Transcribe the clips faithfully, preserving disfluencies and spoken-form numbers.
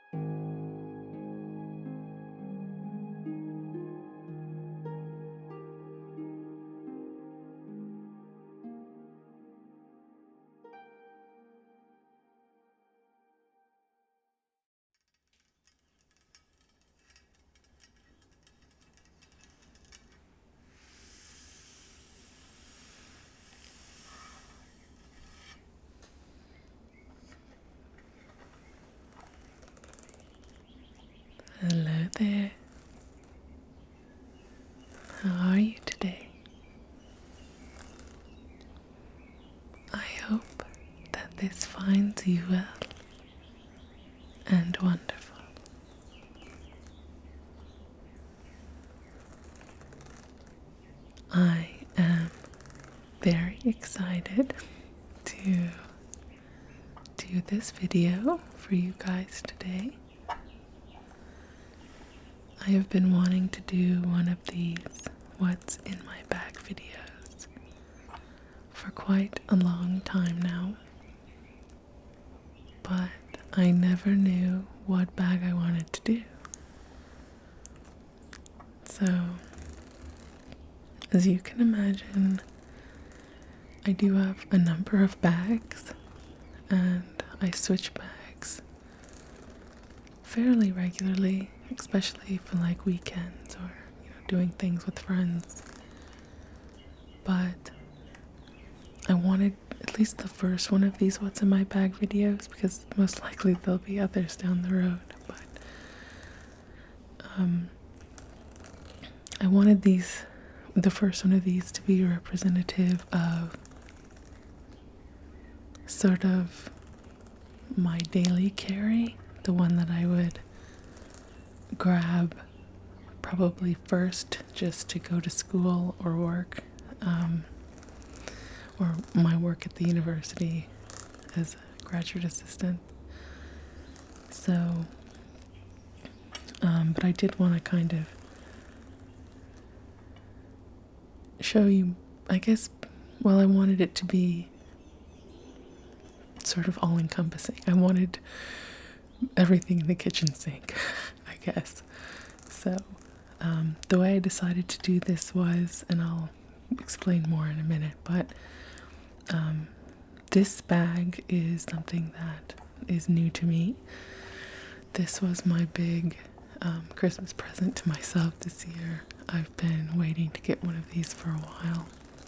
Hello there. How are you today? I hope that this finds you well and wonderful. I am very excited to do this video for you guys today. I have been wanting to do one of these what's in my bag videos for quite a long time now, but I never knew what bag I wanted to do. So, as you can imagine, I do have a number of bags and I switch bags fairly regularly, especially for like weekends or, you know, doing things with friends. But I wanted at least the first one of these what's in my bag videos, because most likely there'll be others down the road, but um I wanted these the first one of these to be representative of sort of my daily carry, the one that I would grab probably first just to go to school or work, um, or my work at the university as a graduate assistant. So, um, but I did want to kind of show you, I guess, well, I wanted it to be sort of all-encompassing. I wanted everything in the kitchen sink, I guess. So, um, the way I decided to do this was, and I'll explain more in a minute, but um, this bag is something that is new to me. This was my big um, Christmas present to myself this year. I've been waiting to get one of these for a while.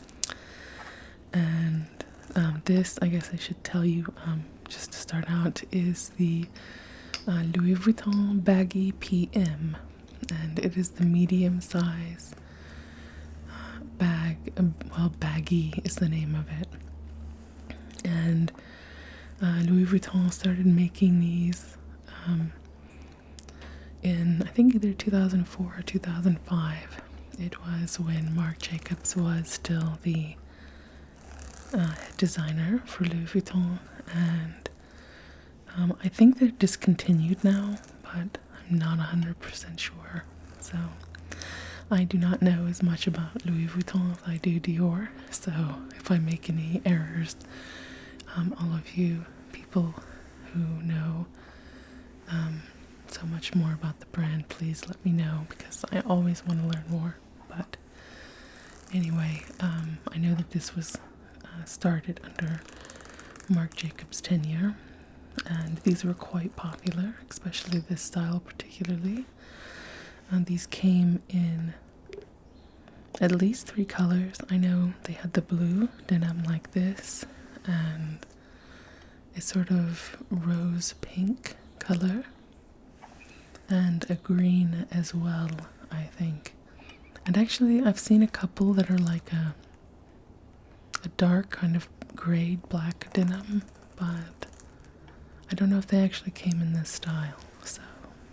And um, this, I guess I should tell you, um, just to start out, is the uh, Louis Vuitton Baggy P M. And it is the medium size uh, bag, um, well, Baggy is the name of it. And uh, Louis Vuitton started making these um, in, I think, either two thousand four or two thousand five. It was when Marc Jacobs was still the uh, designer for Louis Vuitton, and um, I think they're discontinued now, but I'm not one hundred percent sure. So I do not know as much about Louis Vuitton as I do Dior, so if I make any errors, um, all of you people who know um, so much more about the brand, please let me know, because I always want to learn more. But anyway, um, I know that this was uh, started under Marc Jacobs' tenure, and these were quite popular, especially this style particularly. And these came in at least three colors. I know they had the blue denim like this, and a sort of rose pink color, and a green as well, I think. And actually, I've seen a couple that are like a a dark kind of grayed black denim, but I don't know if they actually came in this style. So,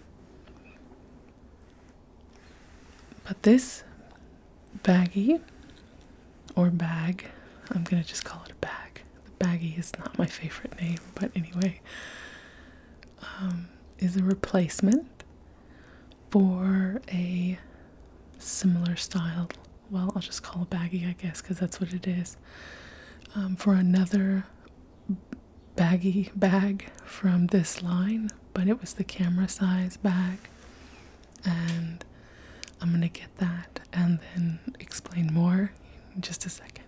but this baggy, or bag, I'm gonna just call it a bag. The baggy is not my favorite name, but anyway, um, is a replacement for a similar style, well, I'll just call it baggy, I guess, because that's what it is, um, for another baggy bag from this line, but it was the camera size bag, and I'm gonna get that and then explain more in just a second.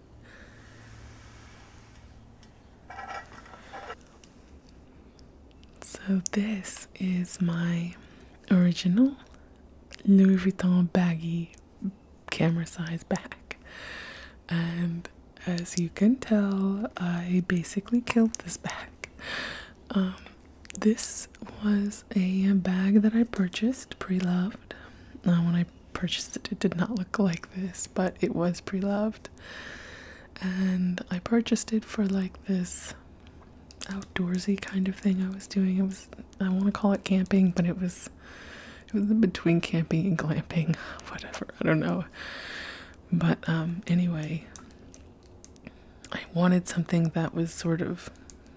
So this is my original Louis Vuitton Baggy camera size bag, and as you can tell, I basically killed this bag. Um, this was a bag that I purchased pre-loved. Uh, when I purchased it, it did not look like this, but it was pre-loved, and I purchased it for like this outdoorsy kind of thing I was doing. It was, I want to call it camping, but it was it was in between camping and glamping, whatever, I don't know. But um anyway, I wanted something that was sort of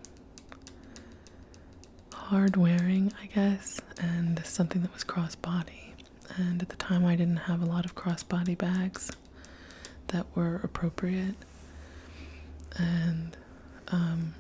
hard wearing, I guess, and something that was crossbody. And at the time I didn't have a lot of crossbody bags that were appropriate. And um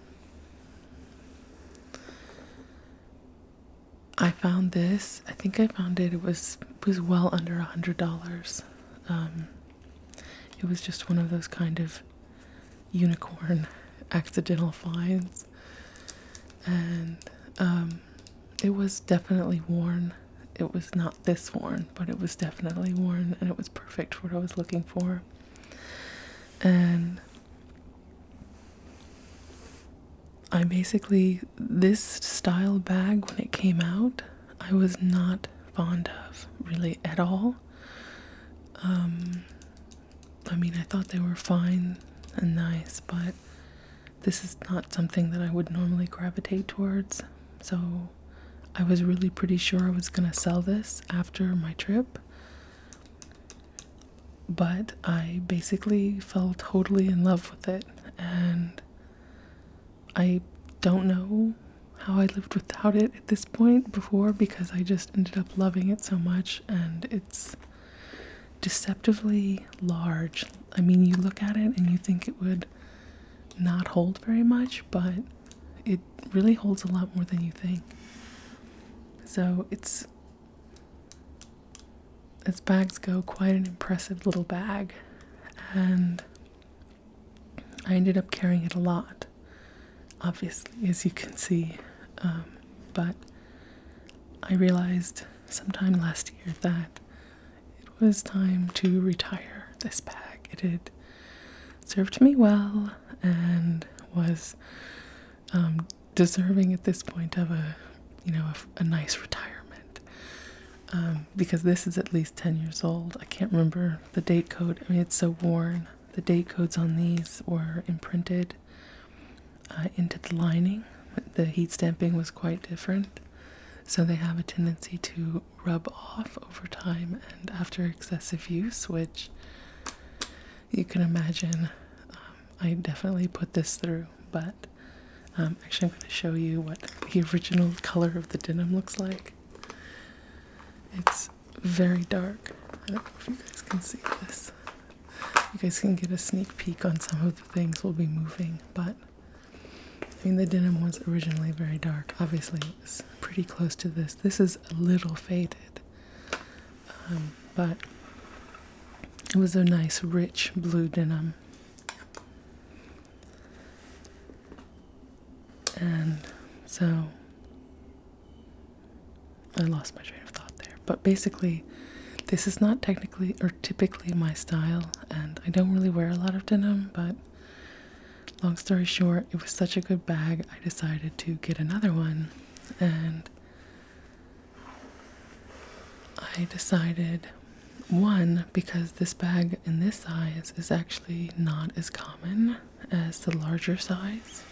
I found this. I think I found it. It was was well under a hundred dollars. Um, it was just one of those kind of unicorn accidental finds, and um, it was definitely worn. It was not this worn, but it was definitely worn, and it was perfect for what I was looking for. And I basically, this style bag, when it came out, I was not fond of really at all. Um, I mean, I thought they were fine and nice, but this is not something that I would normally gravitate towards. So I was really pretty sure I was going to sell this after my trip. But I basically fell totally in love with it, and I don't know how I lived without it at this point before, because I just ended up loving it so much, and it's deceptively large. I mean, you look at it and you think it would not hold very much, but it really holds a lot more than you think. So it's, as bags go, quite an impressive little bag, and I ended up carrying it a lot, obviously, as you can see, um, but I realized sometime last year that it was time to retire this bag. It had served me well and was um, deserving at this point of a, you know, a, a nice retirement, um, because this is at least ten years old. I can't remember the date code. I mean, it's so worn. The date codes on these were imprinted Uh, into the lining. The heat stamping was quite different, so they have a tendency to rub off over time and after excessive use, which you can imagine um, I definitely put this through. But um, actually I'm going to show you what the original color of the denim looks like. It's very dark. I don't know if you guys can see this. You guys can get a sneak peek on some of the things we'll be moving, but I mean, the denim was originally very dark. Obviously, it was pretty close to this. This is a little faded, um, but it was a nice, rich blue denim. And so, I lost my train of thought there. But basically, this is not technically or typically my style, and I don't really wear a lot of denim, but long story short, it was such a good bag, I decided to get another one. And I decided, one, because this bag in this size is actually not as common as the larger size.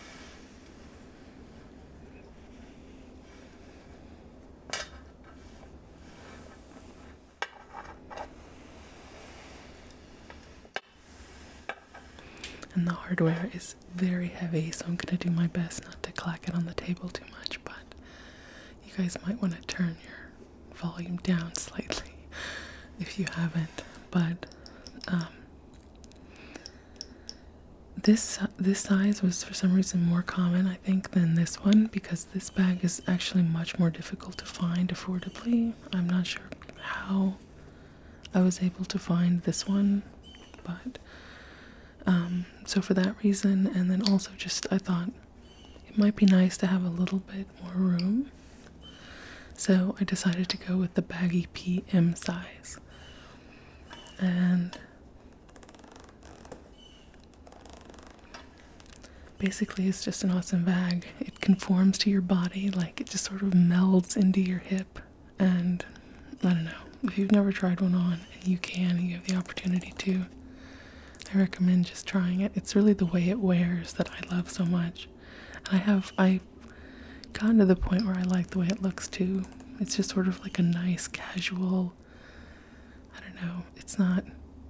And the hardware is very heavy, so I'm going to do my best not to clack it on the table too much, but you guys might want to turn your volume down slightly if you haven't. But um, this this size was for some reason more common, I think, than this one, because this bag is actually much more difficult to find affordably. I'm not sure how I was able to find this one, but um, so for that reason, and then also just I thought it might be nice to have a little bit more room, so I decided to go with the Baggy P M size. And basically it's just an awesome bag. It conforms to your body, like it just sort of melds into your hip. And I don't know, if you've never tried one on, and you can, and you have the opportunity to, I recommend just trying it. It's really the way it wears that I love so much. And I have, I've gotten to the point where I like the way it looks too. It's just sort of like a nice casual, I don't know, it's not,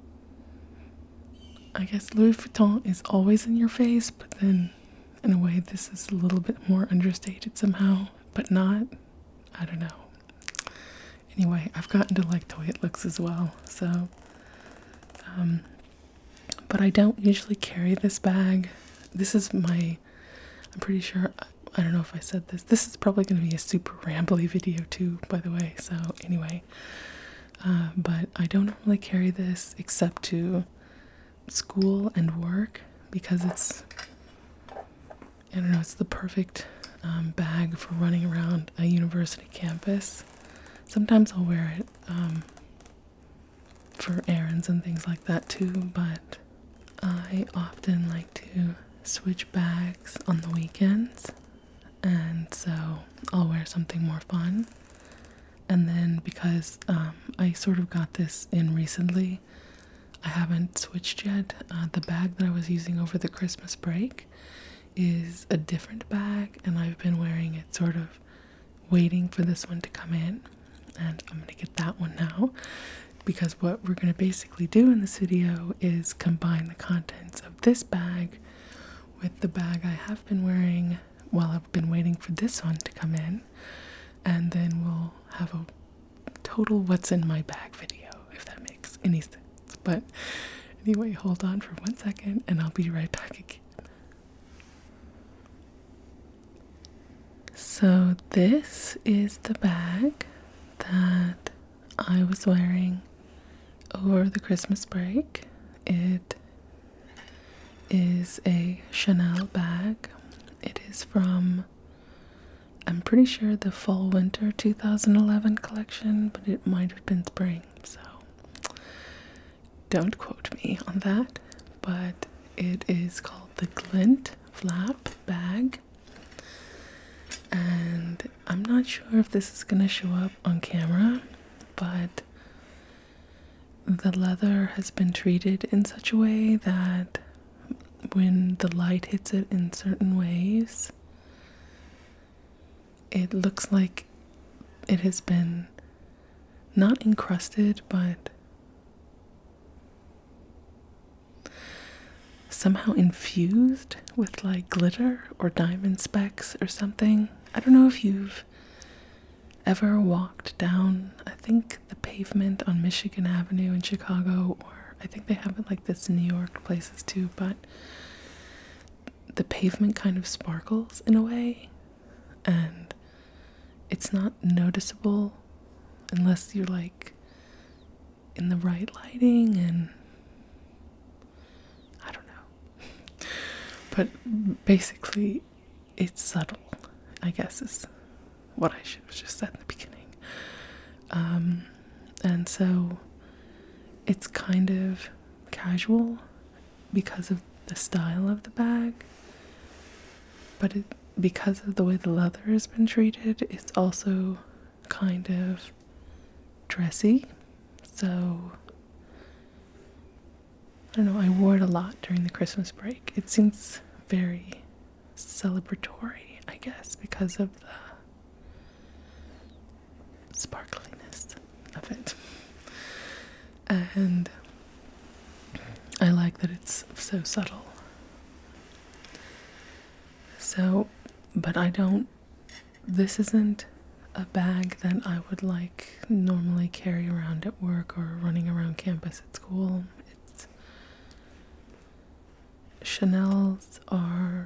I guess Louis Vuitton is always in your face, but then in a way this is a little bit more understated somehow, but not, I don't know. Anyway, I've gotten to like the way it looks as well, so, um, but I don't usually carry this bag. This is my, I'm pretty sure, I don't know if I said this, this is probably going to be a super rambly video too, by the way, so anyway. Uh, but I don't normally carry this except to school and work, because it's, I don't know, it's the perfect um, bag for running around a university campus. Sometimes I'll wear it um, for errands and things like that too, but I often like to switch bags on the weekends, and so I'll wear something more fun. And then because um, I sort of got this in recently, I haven't switched yet. Uh, the bag that I was using over the Christmas break is a different bag, and I've been wearing it sort of waiting for this one to come in, and I'm gonna get that one now, because what we're gonna basically do in this video is combine the contents of this bag with the bag I have been wearing while I've been waiting for this one to come in, and then we'll have a total what's in my bag video, if that makes any sense. But anyway, hold on for one second and I'll be right back again. So this is the bag that I was wearing over the Christmas break. It is a Chanel bag. It is from, I'm pretty sure, the fall winter two thousand eleven collection, but it might have been spring, so don't quote me on that. But it is called the Glint flap bag, and I'm not sure if this is gonna show up on camera, but the leather has been treated in such a way that when the light hits it in certain ways, it looks like it has been not encrusted, but somehow infused with like glitter or diamond specks or something. I don't know if you've ever walked down, I think, the pavement on Michigan Avenue in Chicago, or I think they have it like this in New York places too, but the pavement kind of sparkles in a way, and it's not noticeable unless you're like in the right lighting, and I don't know. But basically it's subtle, I guess, is what I should have just said in the beginning. Um, and so it's kind of casual because of the style of the bag, but it, because of the way the leather has been treated, it's also kind of dressy. So I don't know, I wore it a lot during the Christmas break. It seems very celebratory, I guess, because of the sparkliness of it. And I like that it's so subtle. So, but I don't, this isn't a bag that I would like normally carry around at work or running around campus at school. It's, Chanel's are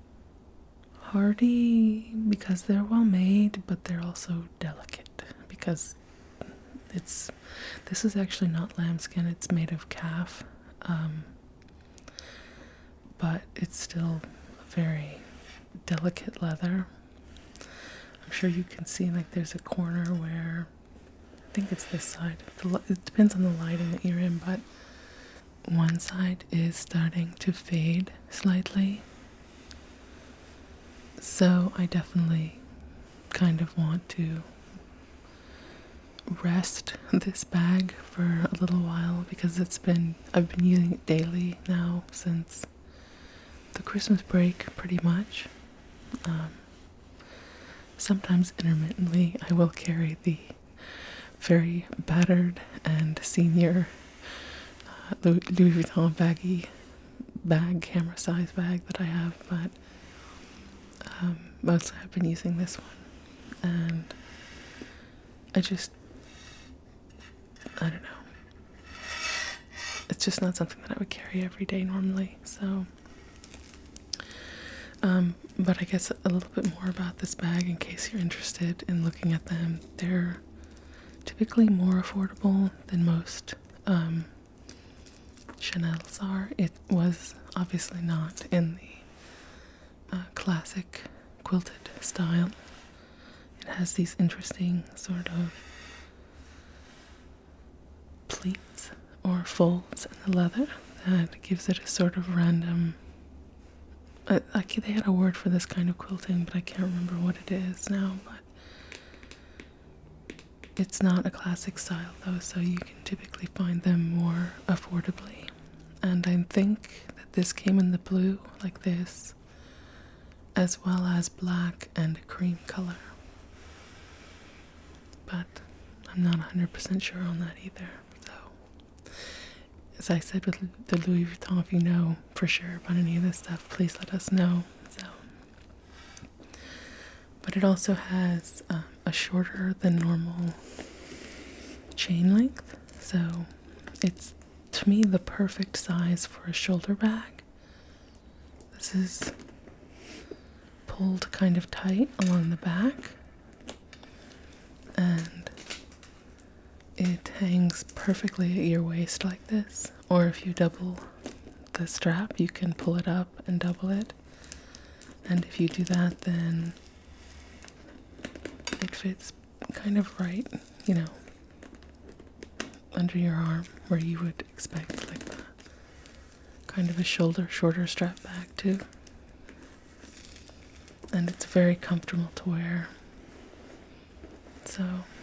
hardy because they're well made, but they're also delicate because it's this is actually not lambskin, it's made of calf, um, but it's still a very delicate leather. I'm sure you can see like there's a corner where I think it's this side. It depends on the lighting that you're in, but one side is starting to fade slightly. So I definitely kind of want to rest this bag for a little while because it's been, I've been using it daily now since the Christmas break pretty much. Um, sometimes intermittently I will carry the very battered and senior uh, Louis Vuitton Baggy bag, camera size bag that I have, but um, mostly I've been using this one, and I just, I don't know, it's just not something that I would carry every day normally, so, um, but I guess a little bit more about this bag in case you're interested in looking at them. They're typically more affordable than most um, Chanel's are. It was obviously not in the uh, classic quilted style. It has these interesting sort of pleats or folds in the leather that gives it a sort of random, I, I, they had a word for this kind of quilting, but I can't remember what it is now, but it's not a classic style though, so you can typically find them more affordably. And I think that this came in the blue like this, as well as black and a cream color. But I'm not one hundred percent sure on that either. So, as I said with the Louis Vuitton, if you know for sure about any of this stuff, please let us know. So, but it also has um, a shorter than normal chain length, so it's to me the perfect size for a shoulder bag. This is pulled kind of tight along the back, and it hangs perfectly at your waist like this, or if you double the strap you can pull it up and double it, and if you do that then it fits kind of right, you know, under your arm where you would expect like a, kind of a shoulder shorter strap bag too. And it's very comfortable to wear. So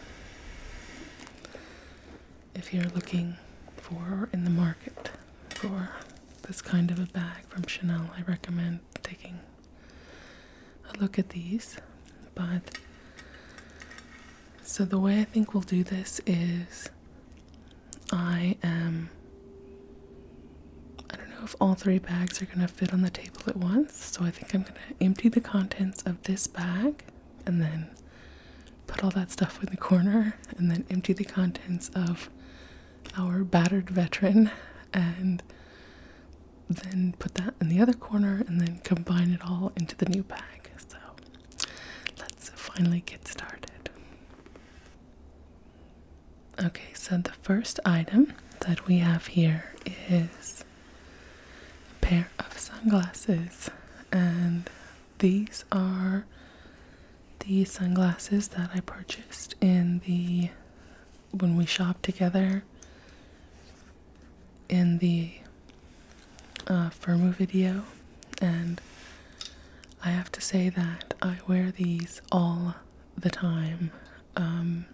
if you're looking for, or in the market for this kind of a bag from Chanel, I recommend taking a look at these. But so the way I think we'll do this is I am, I don't know if all three bags are going to fit on the table at once, so I think I'm going to empty the contents of this bag and then put all that stuff in the corner, and then empty the contents of our battered veteran and then put that in the other corner and then combine it all into the new bag. So let's finally get started. Okay, so the first item that we have here is a pair of sunglasses, and these are the sunglasses that I purchased in the when we shopped together in the uh, Firmu video, and I have to say that I wear these all the time. Um,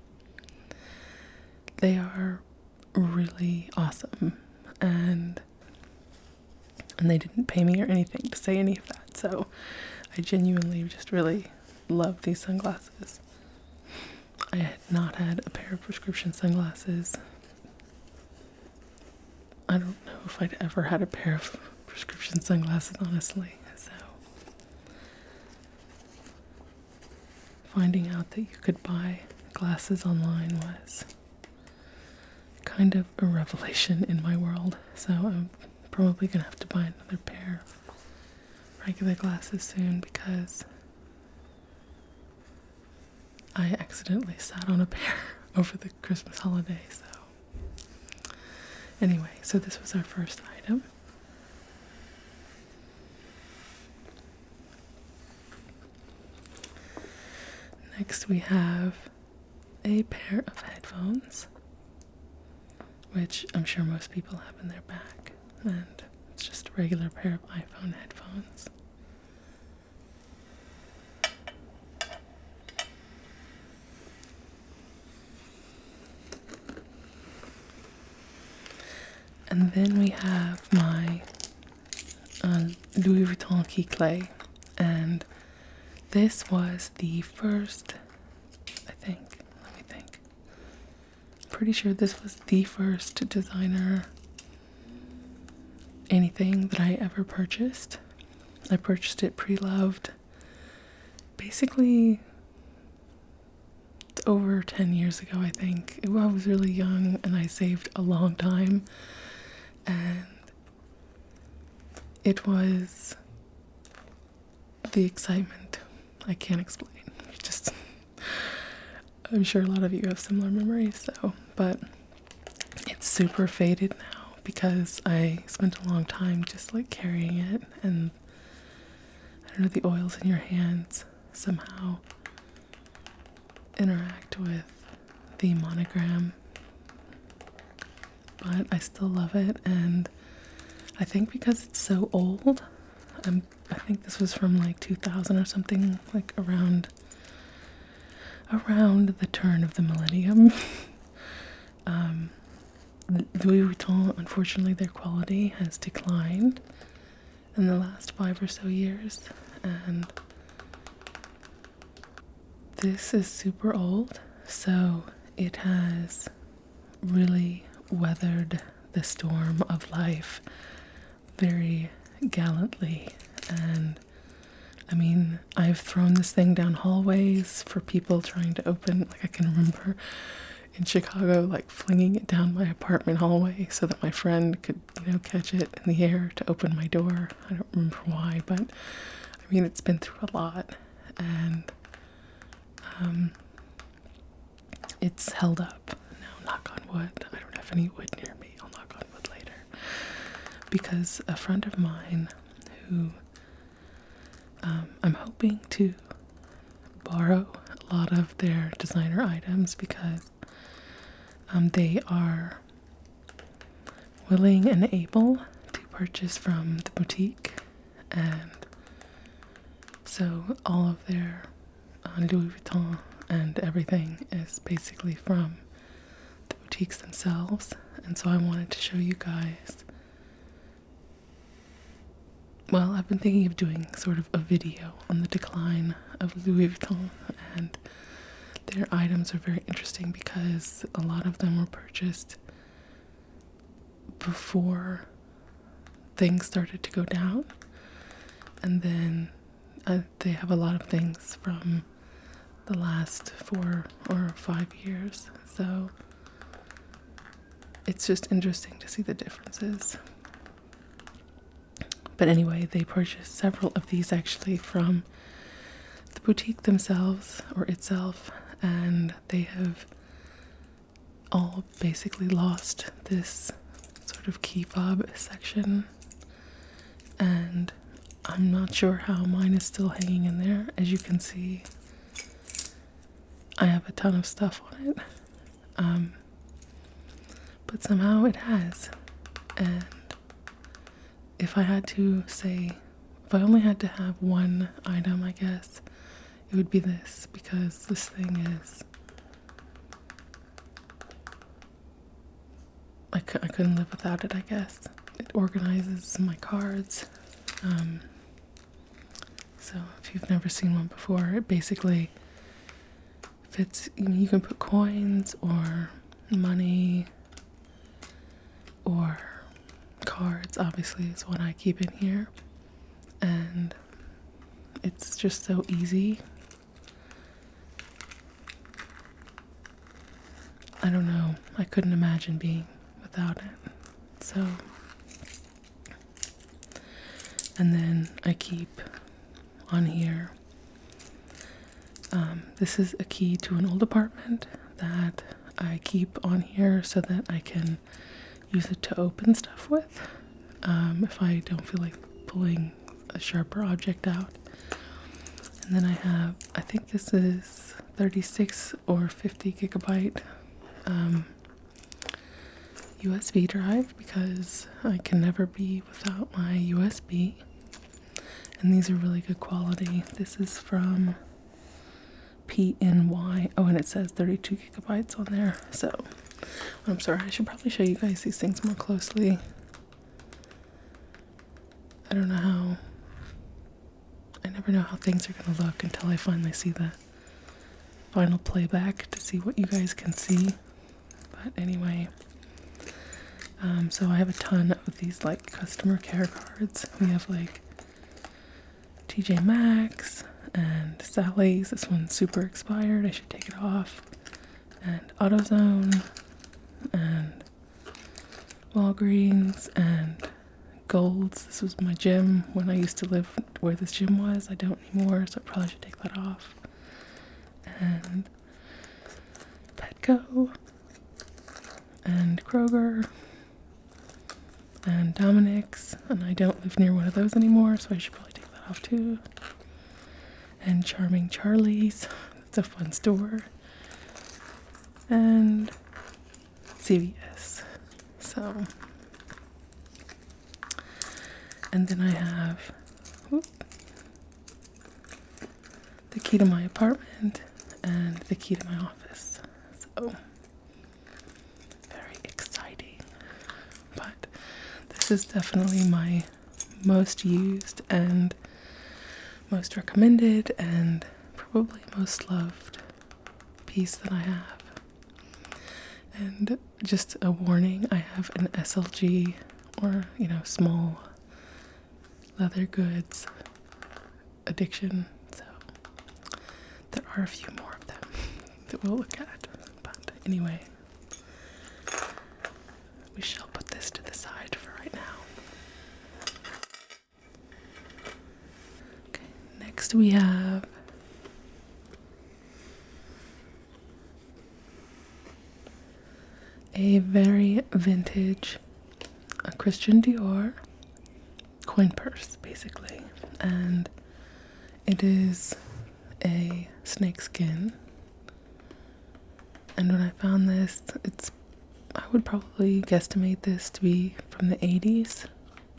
They are really awesome, and and they didn't pay me or anything to say any of that, so I genuinely just really love these sunglasses. I had not had a pair of prescription sunglasses. I don't know if I'd ever had a pair of prescription sunglasses, honestly, so finding out that you could buy glasses online was kind of a revelation in my world, so I'm probably gonna have to buy another pair of regular glasses soon because I accidentally sat on a pair over the Christmas holiday. So anyway, so this was our first item. Next we have a pair of headphones, which I'm sure most people have in their bag, and it's just a regular pair of iPhone headphones. And then we have my uh, Louis Vuitton key clay, and this was the first, I think, let me think, pretty sure this was the first designer anything that I ever purchased. I purchased it pre-loved basically over ten years ago, I think. I was really young and I saved a long time, and it was the excitement I can't explain. Just, I'm sure a lot of you have similar memories, so, but it's super faded now because I spent a long time just like carrying it, and I don't know, the oils in your hands somehow interact with the monogram, but I still love it. And I think because it's so old, I'm, I think this was from like two thousand or something, like around around the turn of the millennium. um, Louis Vuitton, unfortunately, their quality has declined in the last five or so years, and this is super old, so it has really weathered the storm of life very gallantly. And I mean, I've thrown this thing down hallways for people trying to open, like I can remember in Chicago, like flinging it down my apartment hallway so that my friend could, you know, catch it in the air to open my door. I don't remember why, but I mean, it's been through a lot, and um, it's held up. Now, knock on wood. I don't have any wood near me. I'll knock on wood later. Because a friend of mine who um, I'm hoping to borrow a lot of their designer items because um, they are willing and able to purchase from the boutique, and so all of their uh, Louis Vuitton and everything is basically from the boutiques themselves. And so I wanted to show you guys, well, I've been thinking of doing sort of a video on the decline of Louis Vuitton, and their items are very interesting because a lot of them were purchased before things started to go down, and then uh, they have a lot of things from the last four or five years, so it's just interesting to see the differences. But anyway, they purchased several of these actually from the boutique themselves or itself, and they have all basically lost this sort of key fob section, and I'm not sure how mine is still hanging in there. As you can see, I have a ton of stuff on it, um, but somehow it has. And if I had to say, if I only had to have one item, I guess it would be this, because this thing is, I, cu I couldn't live without it, I guess. It organizes my cards. Um, so if you've never seen one before, it basically fits, you know, you can put coins or money or cards, obviously, is what I keep in here, and it's just so easy. I don't know, I couldn't imagine being without it. So And then I keep on here, um, this is a key to an old apartment that I keep on here so that I can use it to open stuff with, um, if I don't feel like pulling a sharper object out. And then I have, I think this is thirty-six or fifty gigabyte um, U S B drive, because I can never be without my U S B. And these are really good quality. This is from P N Y. Oh, and it says thirty-two gigabytes on there. So, I'm sorry, I should probably show you guys these things more closely. I don't know how, I never know how things are going to look until I finally see the final playback to see what you guys can see. But anyway, um, so I have a ton of these like customer care cards. We have like T J Maxx and Sally's. This one's super expired, I should take it off. And AutoZone and Walgreens and Gold's. This was my gym when I used to live where this gym was. I don't anymore, so I probably should take that off. And Petco and Kroger and Dominic's, and I don't live near one of those anymore, so I should probably take that off too. And Charming Charlie's, it's a fun store. And C V S. So, and then I have whoop, the key to my apartment and the key to my office. So, very exciting. But this is definitely my most used and most recommended and probably most loved piece that I have. And just a warning, I have an S L G, or, you know, small leather goods addiction, so there are a few more of them that we'll look at. But anyway, we shall put this to the side for right now. Okay, next we have a very vintage a Christian Dior coin purse, basically, and it is a snakeskin. And when I found this, it's, I would probably guesstimate this to be from the eighties.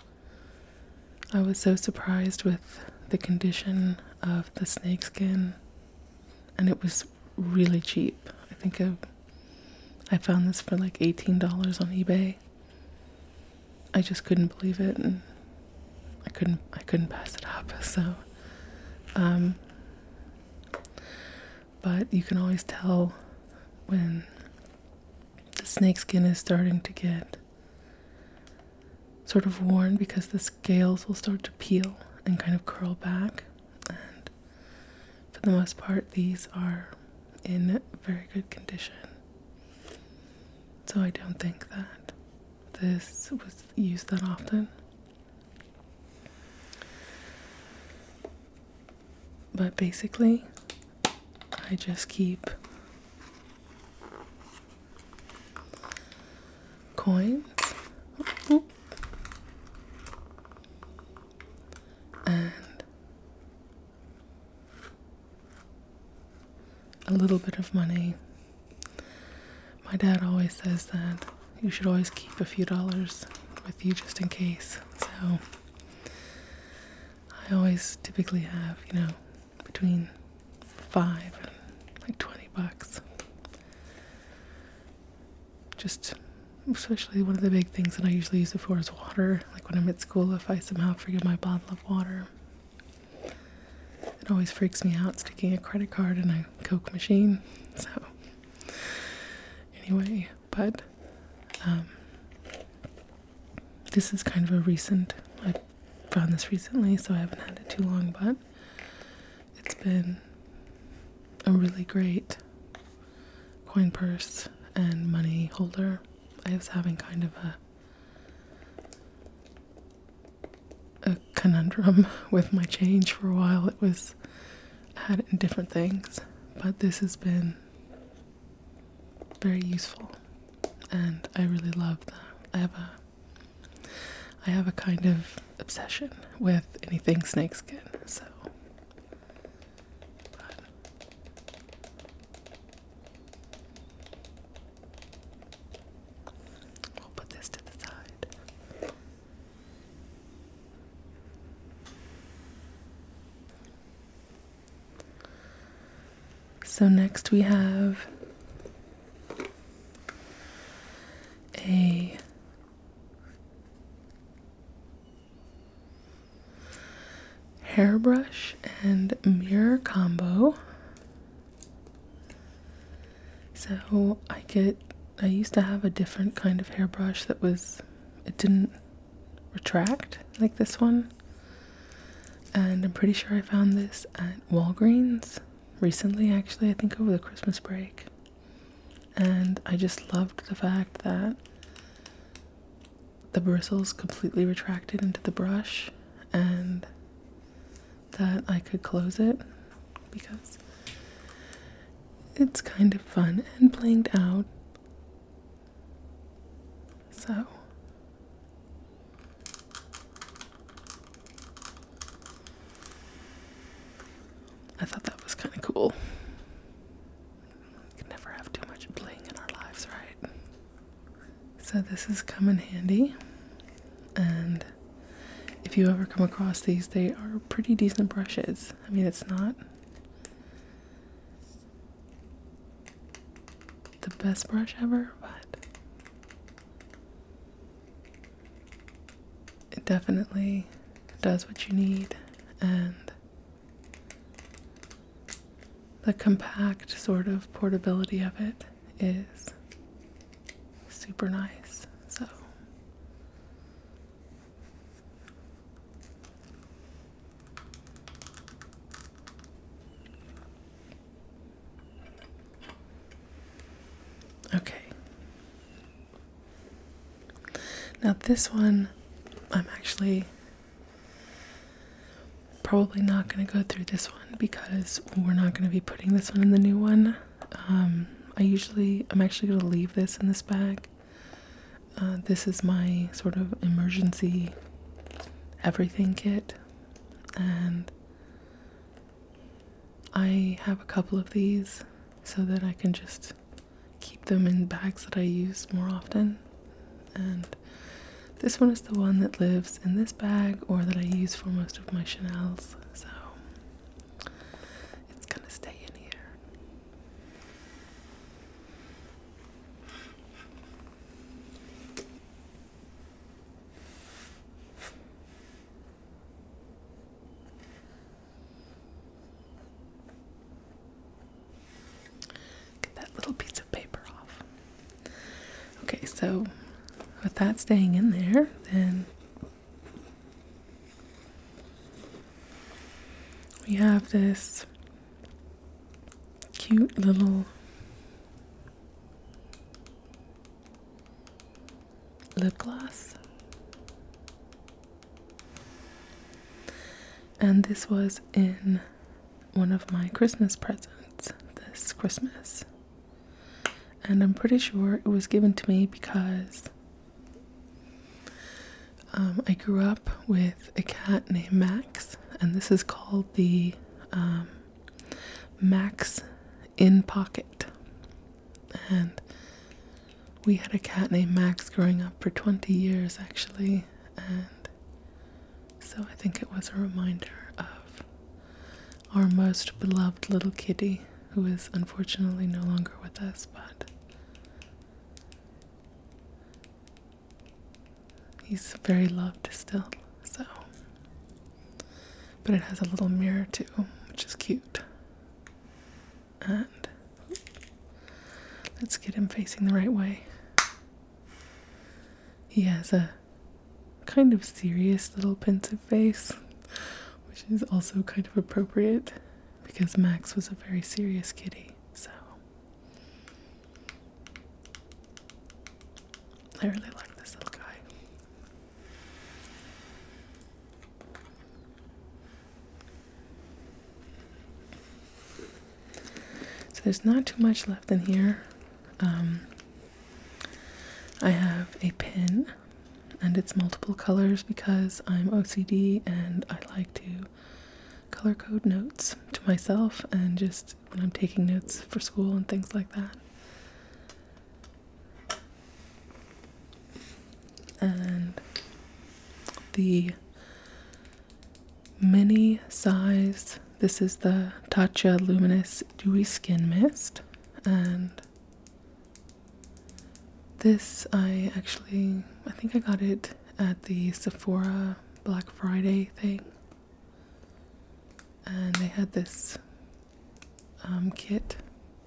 I was so surprised with the condition of the snakeskin, and it was really cheap. I think I, I found this for like eighteen dollars on eBay. I just couldn't believe it, and I couldn't I couldn't pass it up. So, um, but you can always tell when the snakeskin is starting to get sort of worn, because the scales will start to peel and kind of curl back. And for the most part, these are in very good condition. So I don't think that this was used that often. But basically, I just keep coins and a little bit of money. My dad always says that you should always keep a few dollars with you just in case. So I always typically have, you know, between five and like twenty bucks. Just, especially one of the big things that I usually use it for is water. Like when I'm at school, if I somehow forget my bottle of water, it always freaks me out sticking a credit card in a Coke machine. So anyway, but um, this is kind of a recent, I found this recently, so I haven't had it too long, but it's been a really great coin purse and money holder. I was having kind of a a conundrum with my change for a while. It was, I had it in different things, but this has been very useful, and I really love that. I have a, I have a kind of obsession with anything snakeskin, so. But we'll put this to the side. So next we have a hairbrush and mirror combo. So I get, I used to have a different kind of hairbrush that was, it didn't retract like this one. And I'm pretty sure I found this at Walgreens recently, actually, I think over the Christmas break. And I just loved the fact that the bristles completely retracted into the brush and that I could close it because it's kind of fun and blinged out. So I thought that was kind of cool. We can never have too much bling in our lives, right? So this has come in handy, and if you ever come across these, they are pretty decent brushes. I mean, it's not the best brush ever, but it definitely does what you need, and the compact sort of portability of it is super nice. So okay, now this one I'm actually probably not going to go through this one because we're not going to be putting this one in the new one. Um, I usually, I'm actually going to leave this in this bag. Uh, this is my sort of emergency everything kit, and I have a couple of these so that I can just keep them in bags that I use more often. And this one is the one that lives in this bag, or that I use for most of my Chanel's, so it's gonna stay in here. Get that little piece of paper off. Okay, so with that staying in there, then we have this cute little lip gloss. And this was in one of my Christmas presents this Christmas. And I'm pretty sure it was given to me because Um, I grew up with a cat named Max, and this is called the um, Max in Pocket. And we had a cat named Max growing up for twenty years, actually, and so I think it was a reminder of our most beloved little kitty, who is unfortunately no longer with us, but he's very loved still, so. But it has a little mirror too, which is cute. And let's get him facing the right way. He has a kind of serious little pensive face, which is also kind of appropriate because Max was a very serious kitty, so. I really like this little guy. there's not too much left in here. Um, I have a pin, and it's multiple colors because I'm O C D and I like to color code notes to myself and just when I'm taking notes for school and things like that. And the mini size, this is the Tatcha Luminous Dewy Skin Mist, and this I actually, I think I got it at the Sephora Black Friday thing, and they had this um, kit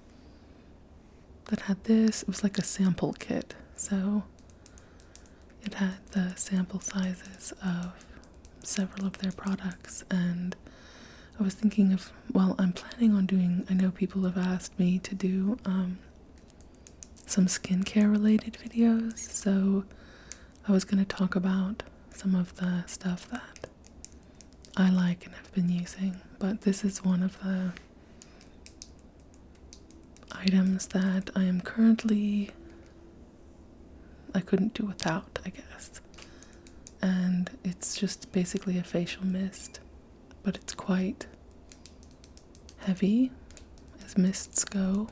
that had this. It was like a sample kit, so it had the sample sizes of several of their products, and I was thinking of, well, I'm planning on doing, I know people have asked me to do um, some skincare related videos, so I was going to talk about some of the stuff that I like and have been using, but this is one of the items that I am currently, I couldn't do without, I guess. And it's just basically a facial mist, but it's quite heavy as mists go.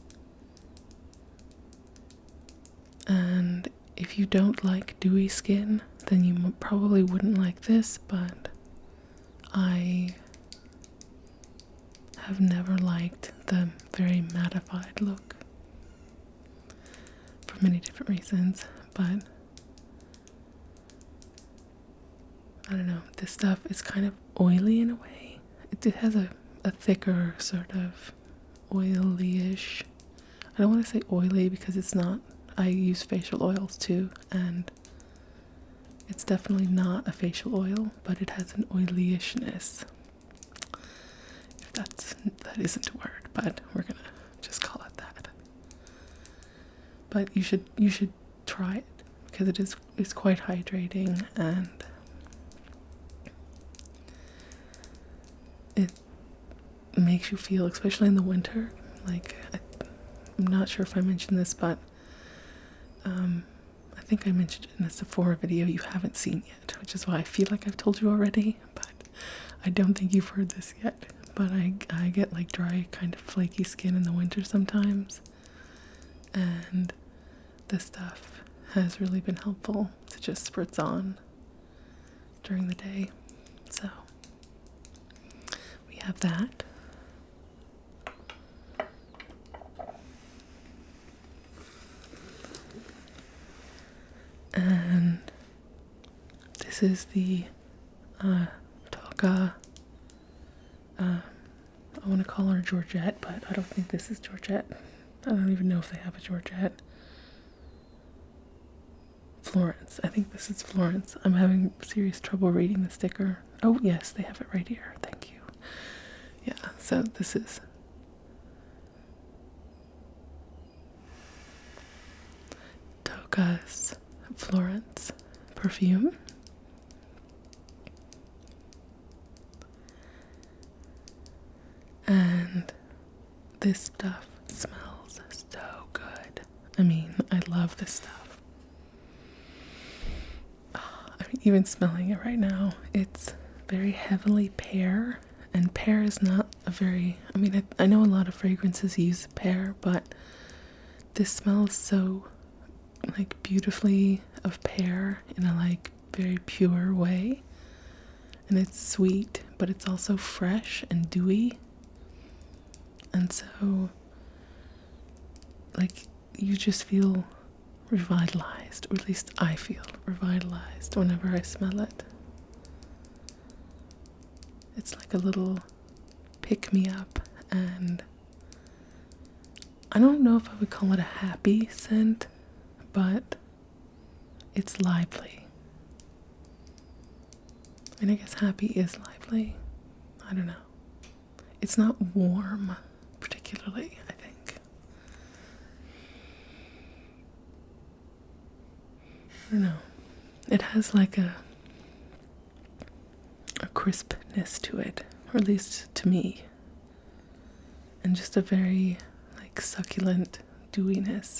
And if you don't like dewy skin, then you probably wouldn't like this, but I have never liked the very mattified look for many different reasons, but I don't know, this stuff is kind of oily in a way. It, it has a, a thicker sort of oily-ish, I don't want to say oily because it's not. I use facial oils too, and it's definitely not a facial oil, but it has an oily-ishness. If that's, that isn't a word, but we're gonna just call it that. But you should you should try it because it is it's quite hydrating, and it makes you feel, especially in the winter, like I, I'm not sure if I mentioned this, but um, I think I mentioned it in a Sephora video you haven't seen yet, which is why I feel like I've told you already, but I don't think you've heard this yet. But I, I get like dry, kind of flaky skin in the winter sometimes, and this stuff has really been helpful to just spritz on during the day. So we have that. And this is the uh, Taka, uh, I want to call her Georgette, but I don't think this is Georgette. I don't even know if they have a Georgette. Florence. I think this is Florence. I'm having serious trouble reading the sticker. Oh, yes, they have it right here. Thank you. Yeah, so this is Taka's Florence perfume. And this stuff smells so good. I mean, I love this stuff. Oh, I mean, even smelling it right now, it's very heavily pear, and pear is not a very, I mean, I, I know a lot of fragrances use pear, but this smells so like beautifully of pear in a like very pure way, and it's sweet, but it's also fresh and dewy, and so like you just feel revitalized, or at least I feel revitalized whenever I smell it. It's like a little pick-me-up, and I don't know if I would call it a happy scent, but it's lively. I mean, I guess happy is lively. I don't know. It's not warm, particularly, I think. I don't know. It has like a a crispness to it, or at least to me, and just a very like succulent dewiness.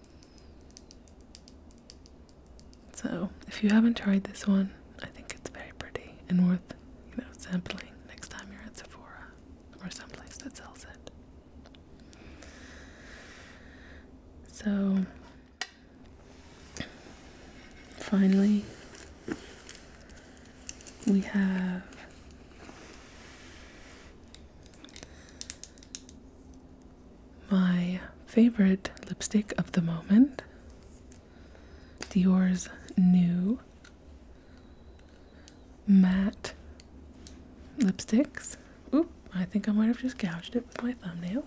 So if you haven't tried this one, I think it's very pretty and worth, you know, sampling next time you're at Sephora or someplace that sells it. So finally, we have my favorite lipstick of the moment, Dior's new matte lipsticks. Oop, I think I might have just gouged it with my thumbnail.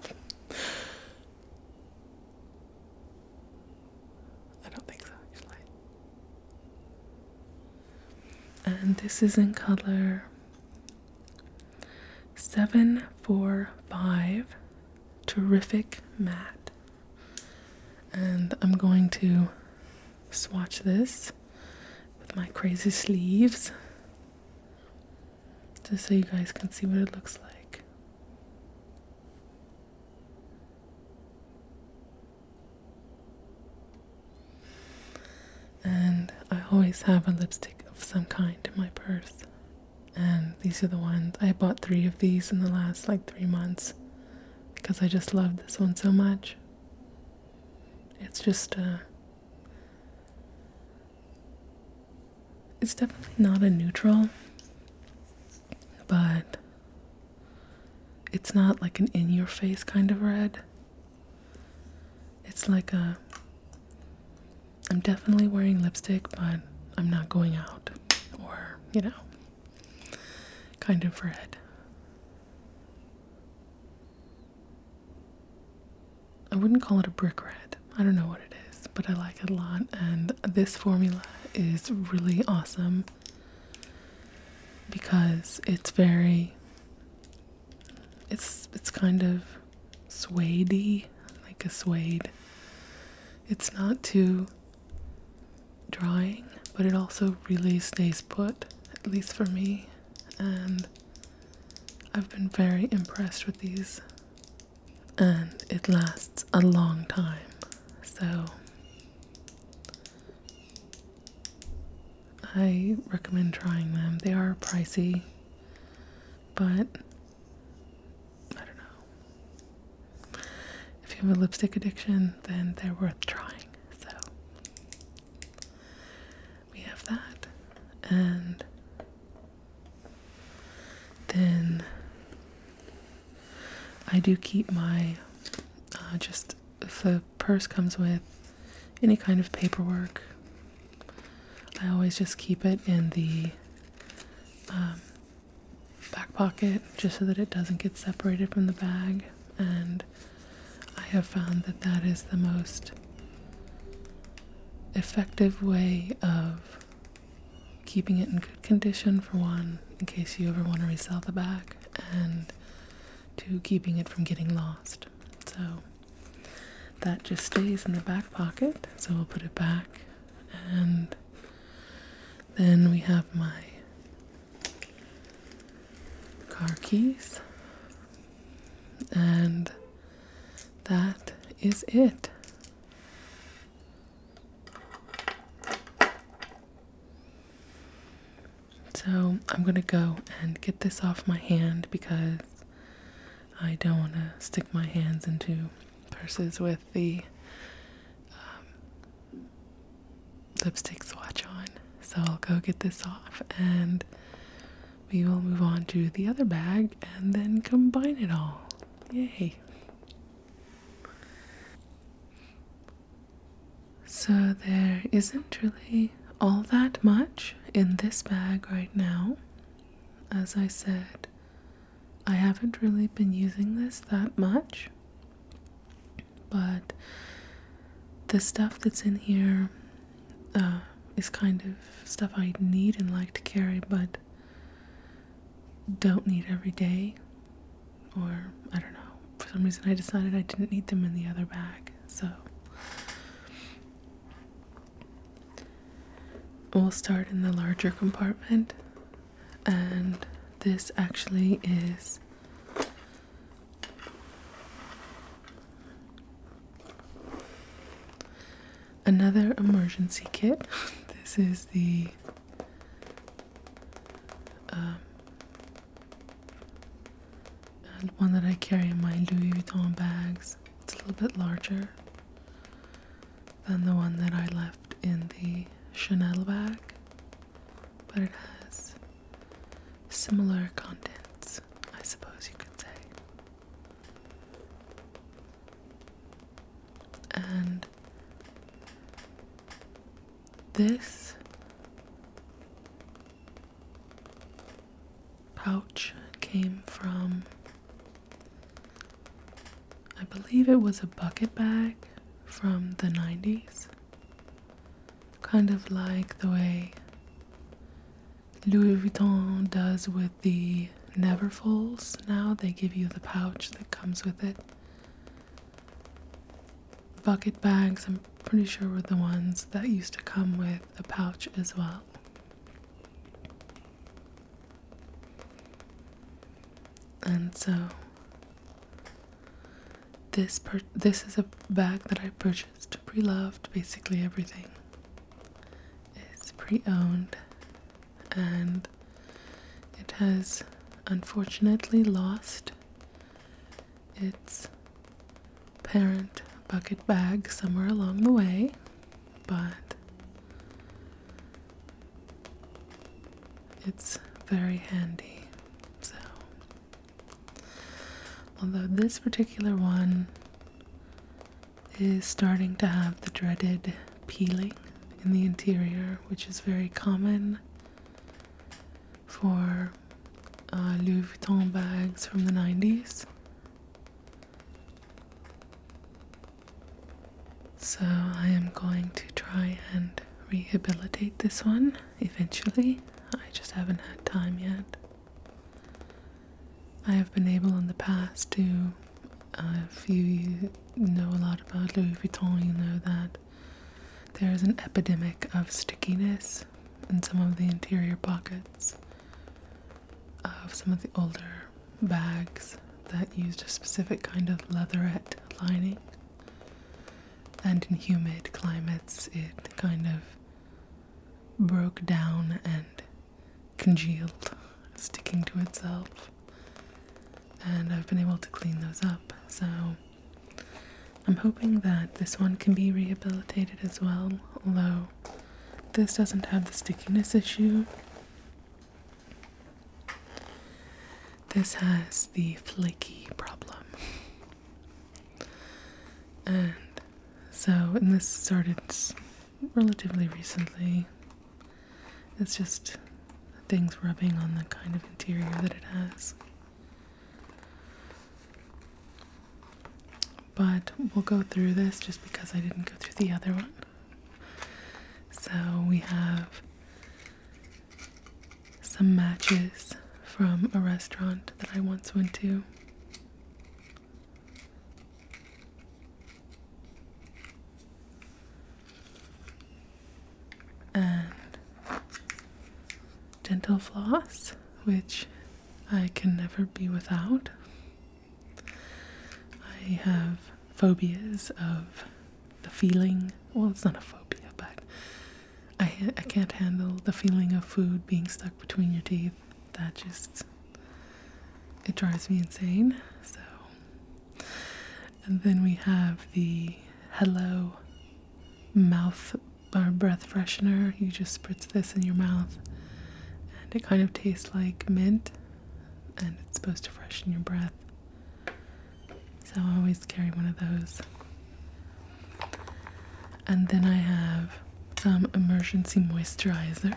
I don't think so, actually. And this is in color seven four five, Terrific Matte. And I'm going to swatch this with my crazy sleeves just so you guys can see what it looks like. And I always have a lipstick of some kind in my purse, and these are the ones. I bought three of these in the last like three months because I just love this one so much. It's just uh it's definitely not a neutral, but it's not like an in-your-face kind of red. It's like a, I'm definitely wearing lipstick, but I'm not going out, or, you know, kind of red. I wouldn't call it a brick red. I don't know what it is, but I like it a lot, and this formula is really awesome because it's very, it's it's kind of suede-y, like a suede. It's not too drying, but it also really stays put, at least for me, and I've been very impressed with these, and it lasts a long time. So I recommend trying them. They are pricey, but I don't know. If you have a lipstick addiction, then they're worth trying. So we have that. And then I do keep my, uh, just if the purse comes with any kind of paperwork, I always just keep it in the um, back pocket just so that it doesn't get separated from the bag, and I have found that that is the most effective way of keeping it in good condition, for one, in case you ever want to resell the bag, and two, keeping it from getting lost. So that just stays in the back pocket, so we'll put it back. And then we have my car keys, and that is it. So I'm gonna go and get this off my hand because I don't want to stick my hands into purses with the um, lipstick swatch on. So I'll go get this off and we will move on to the other bag and then combine it all. Yay. So there isn't really all that much in this bag right now. As I said, I haven't really been using this that much, but the stuff that's in here uh, is kind of stuff I need and like to carry, but don't need every day, or I don't know, for some reason I decided I didn't need them in the other bag. So we'll start in the larger compartment, and this actually is another emergency kit. This is the um, one that I carry in my Louis Vuitton bags. It's a little bit larger than the one that I left in the Chanel bag, but it has similar contents, I suppose you could say. And this pouch came from, I believe it was a bucket bag from the nineties. Kind of like the way Louis Vuitton does with the Neverfulls now. They give you the pouch that comes with it. Bucket bags, I'm pretty sure, were the ones that used to come with a pouch as well. And so this per this is a bag that I purchased pre-loved. Basically everything is pre-owned, and it has unfortunately lost its parent bucket bag somewhere along the way, but it's very handy. So although this particular one is starting to have the dreaded peeling in the interior, which is very common for uh, Louis Vuitton bags from the nineties. So I am going to try and rehabilitate this one eventually. I just haven't had time yet. I have been able in the past to, uh, if you know a lot about Louis Vuitton, you know that there is an epidemic of stickiness in some of the interior pockets of some of the older bags that used a specific kind of leatherette lining. And in humid climates, it kind of broke down and congealed, sticking to itself. And I've been able to clean those up. So I'm hoping that this one can be rehabilitated as well, although this doesn't have the stickiness issue. This has the flaky problem. And so, and this started relatively recently. It's just things rubbing on the kind of interior that it has. But we'll go through this just because I didn't go through the other one. So we have some matches from a restaurant that I once went to. And dental floss, which I can never be without. I have phobias of the feeling, well, it's not a phobia, but I, ha I can't handle the feeling of food being stuck between your teeth. That just, it drives me insane. So, and then we have the Hello mouth or breath freshener. You just spritz this in your mouth and it kind of tastes like mint, and it's supposed to freshen your breath. So I always carry one of those. And then I have some emergency moisturizer.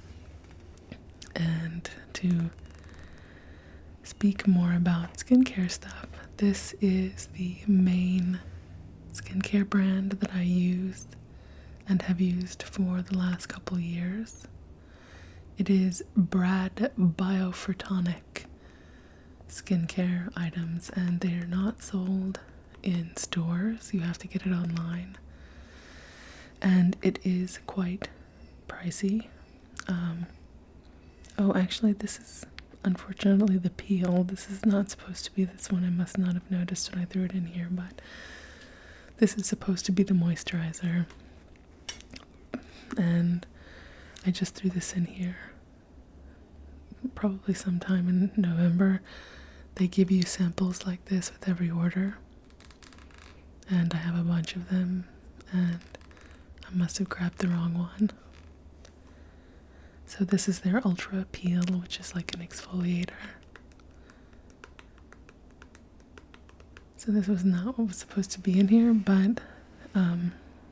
And to speak more about skincare stuff, this is the main skincare brand that I used and have used for the last couple years. It is Brad Biophotonic skincare items, and they're not sold in stores. You have to get it online, and it is quite pricey. Um, oh, actually, this is unfortunately the peel. This is not supposed to be this one. I must not have noticed when I threw it in here, but this is supposed to be the moisturizer. and I just threw this in here probably sometime in November. They give you samples like this with every order, and I have a bunch of them, and I must have grabbed the wrong one. So this is their Ultra Peel, which is like an exfoliator. So this was not what was supposed to be in here, but um,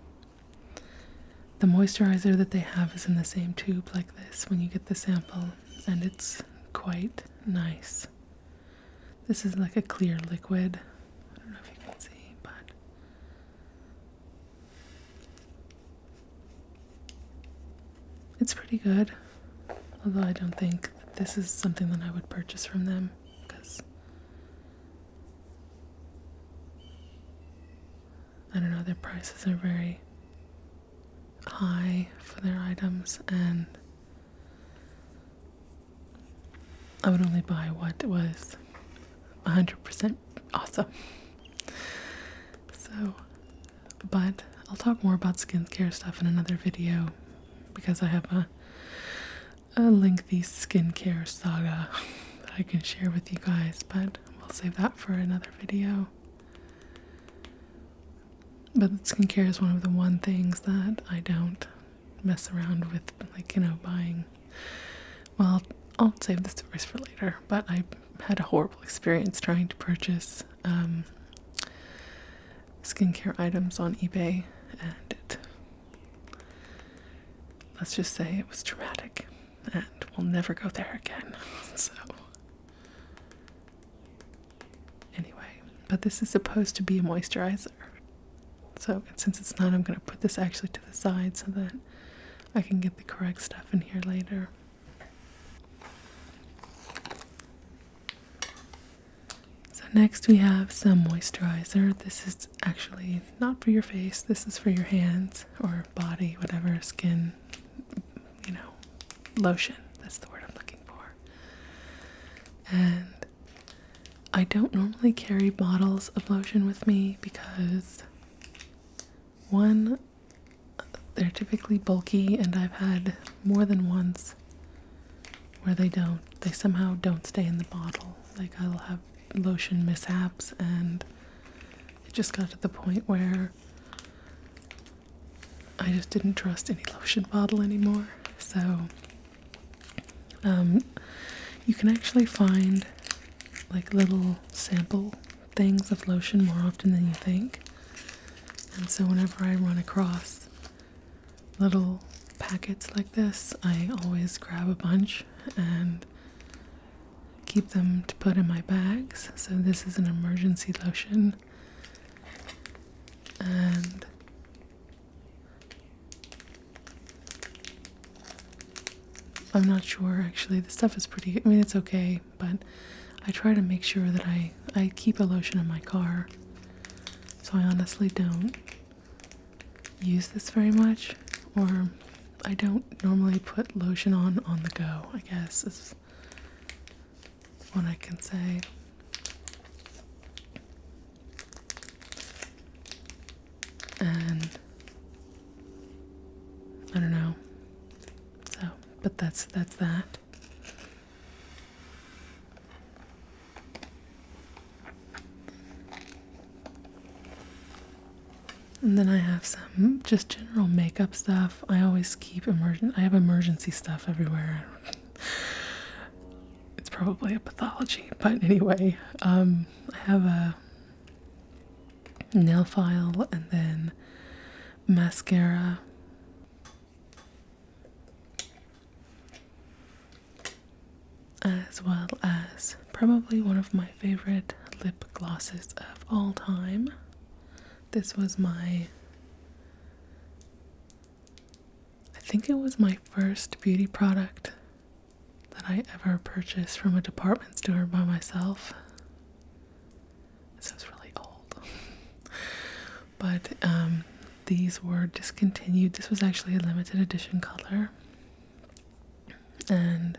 the moisturizer that they have is in the same tube like this when you get the sample, and it's quite nice. This is like a clear liquid. I don't know if you can see, but it's pretty good. Although I don't think that this is something that I would purchase from them, because I don't know, their prices are very high for their items, and I would only buy what was one hundred percent awesome. So, but I'll talk more about skincare stuff in another video, because I have a a lengthy skincare saga that I can share with you guys, but we'll save that for another video. But skincare is one of the one things that I don't mess around with, like, you know, buying. Well, I'll save the stories for later, but I had a horrible experience trying to purchase um, skincare items on eBay, and it, let's just say it was traumatic, and we'll never go there again. So anyway, but this is supposed to be a moisturizer, so since it's not, I'm going to put this actually to the side so that I can get the correct stuff in here later. So next we have some moisturizer. This is actually not for your face, this is for your hands or body, whatever, skin, you know, lotion, that's the word I'm looking for. And I don't normally carry bottles of lotion with me because, one, they're typically bulky, and I've had more than once where they don't, they somehow don't stay in the bottle. Like, I'll have lotion mishaps, and it just got to the point where I just didn't trust any lotion bottle anymore. So um, you can actually find like little sample things of lotion more often than you think. And so whenever I run across little packets like this, I always grab a bunch and keep them to put in my bags. So this is an emergency lotion, and I'm not sure actually. The stuff is pretty, I mean, it's okay, but I try to make sure that I, I keep a lotion in my car. So I honestly don't use this very much, or I don't normally put lotion on on the go, I guess is what I can say. And I don't know. So, but that's that's that. And then I have some just general makeup stuff. I always keep emergent I have emergency stuff everywhere. It's probably a pathology, but anyway, um, I have a nail file and then mascara, as well as probably one of my favorite lip glosses of all time. This was my, I think it was my first beauty product that I ever purchased from a department store by myself. This was really old. But um, these were discontinued. This was actually a limited edition color. And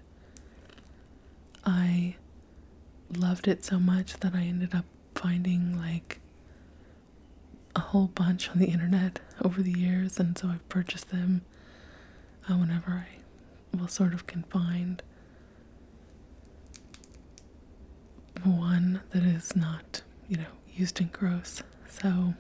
I loved it so much that I ended up finding like a whole bunch on the internet over the years, and so I've purchased them uh, whenever I will sort of can find one that is not, you know, used and gross. So,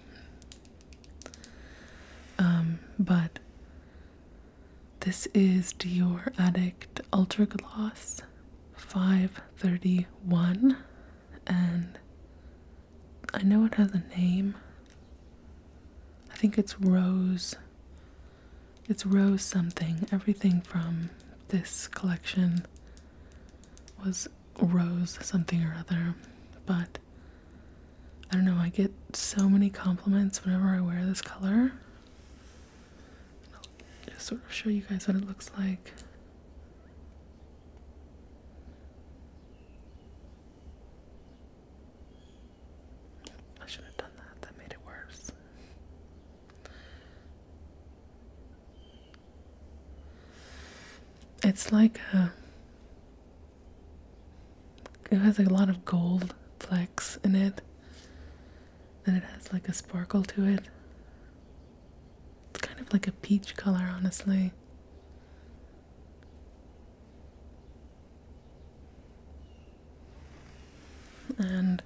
um, but this is Dior Addict Ultra Gloss five thirty-one, and I know it has a name. I think it's Rose. It's Rose something. Everything from this collection was Rose something or other, but I don't know, I get so many compliments whenever I wear this color. I'll just sort of show you guys what it looks like. I should have done that, that made it worse. It's like a, it has like a lot of gold flecks in it, and it has like a sparkle to it. It's kind of like a peach color, honestly. And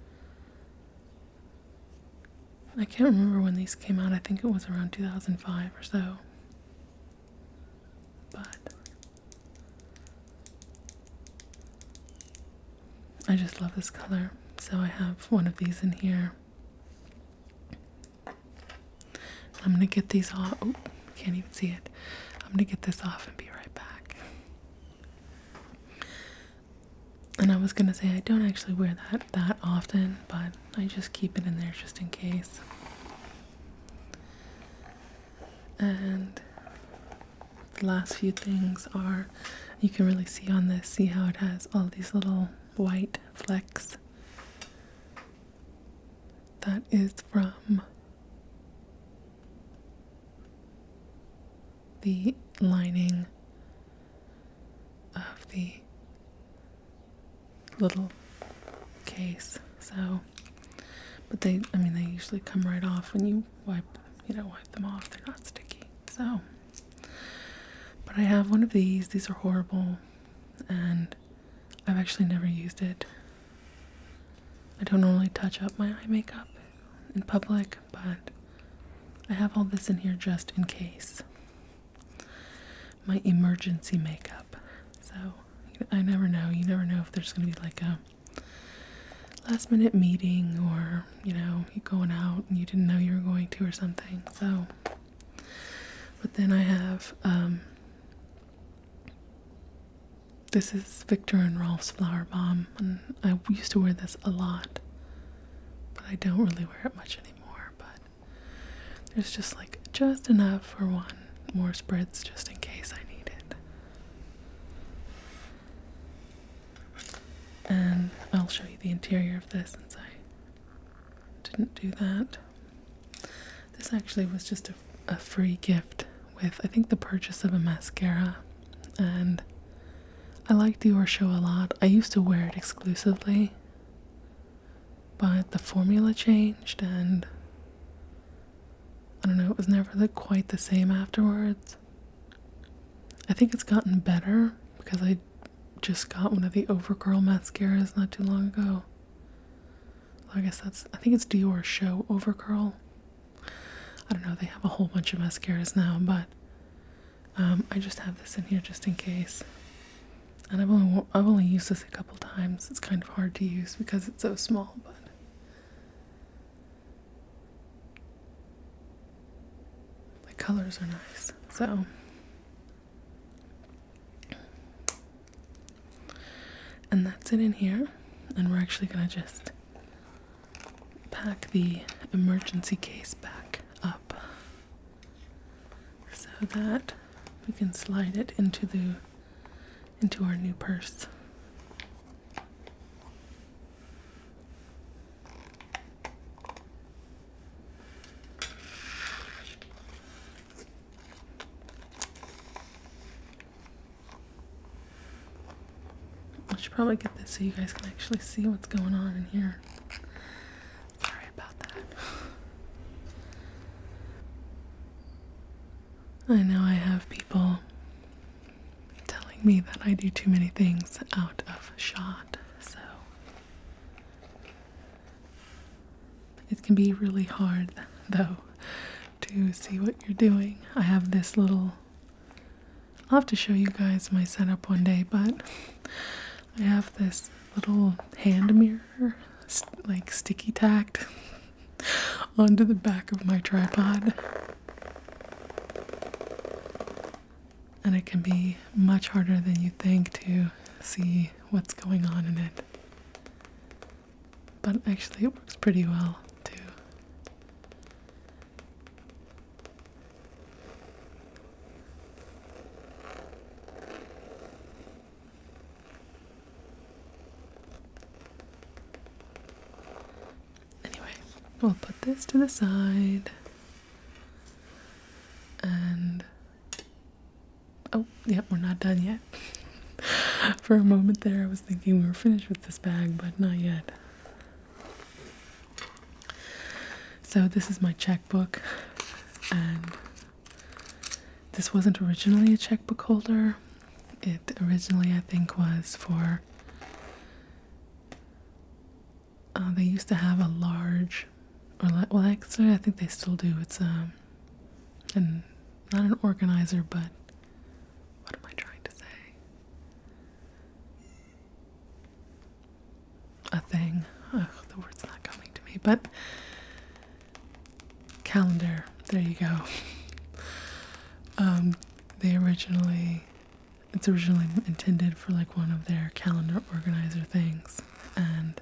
I can't remember when these came out. I think it was around two thousand five or so. But I just love this color. So I have one of these in here. I'm gonna get these off. Oh, can't even see it. I'm gonna get this off and be right back. And I was gonna say I don't actually wear that that often, but I just keep it in there just in case. And the last few things are, you can really see on this, see how it has all these little white flecks. That is from the lining of the little case. So, but they, I mean, they usually come right off when you wipe, you know, wipe them off. They're not sticky. So, but I have one of these. These are horrible, and I've actually never used it. I don't normally touch up my eye makeup in public, but I have all this in here just in case. My emergency makeup. So I never know. You never know if there's going to be like a last minute meeting, or, you know, you going out and you didn't know you were going to or something. So, but then I have, um, this is Victor and Rolf's Flower Bomb, and I used to wear this a lot, but I don't really wear it much anymore. But there's just like just enough for one more spritz just in case I need it. And I'll show you the interior of this since I didn't do that. This actually was just a, a free gift with, I think, the purchase of a mascara, and I like Dior Show a lot. I used to wear it exclusively, but the formula changed, and I don't know, it was never the, quite the same afterwards. I think it's gotten better because I just got one of the Overcurl mascaras not too long ago. Well, I guess that's, I think it's Dior Show Overcurl. I don't know, they have a whole bunch of mascaras now, but um, I just have this in here just in case. And I've only, I've only used this a couple times. It's kind of hard to use because it's so small, but the colors are nice. So, and that's it in here. And we're actually gonna just pack the emergency case back up so that we can slide it into the into our new purse. I should probably get this so you guys can actually see what's going on in here. Sorry about that. I know I have people reminding me that I do too many things out of shot, so it can be really hard though to see what you're doing. I have this little, I'll have to show you guys my setup one day, but I have this little hand mirror, like sticky tacked onto the back of my tripod. And it can be much harder than you think to see what's going on in it. But actually it works pretty well too. Anyway, we'll put this to the side. And oh, yep, we're not done yet. For a moment there, I was thinking we were finished with this bag, but not yet. So this is my checkbook, and this wasn't originally a checkbook holder. It originally, I think, was for, uh, they used to have a large, or like, well, actually, I think they still do. It's um, an, not an organizer, but what am I trying to say? A thing. Oh, the word's not coming to me, but calendar. There you go. um, they originally, it's originally intended for like one of their calendar organizer things, and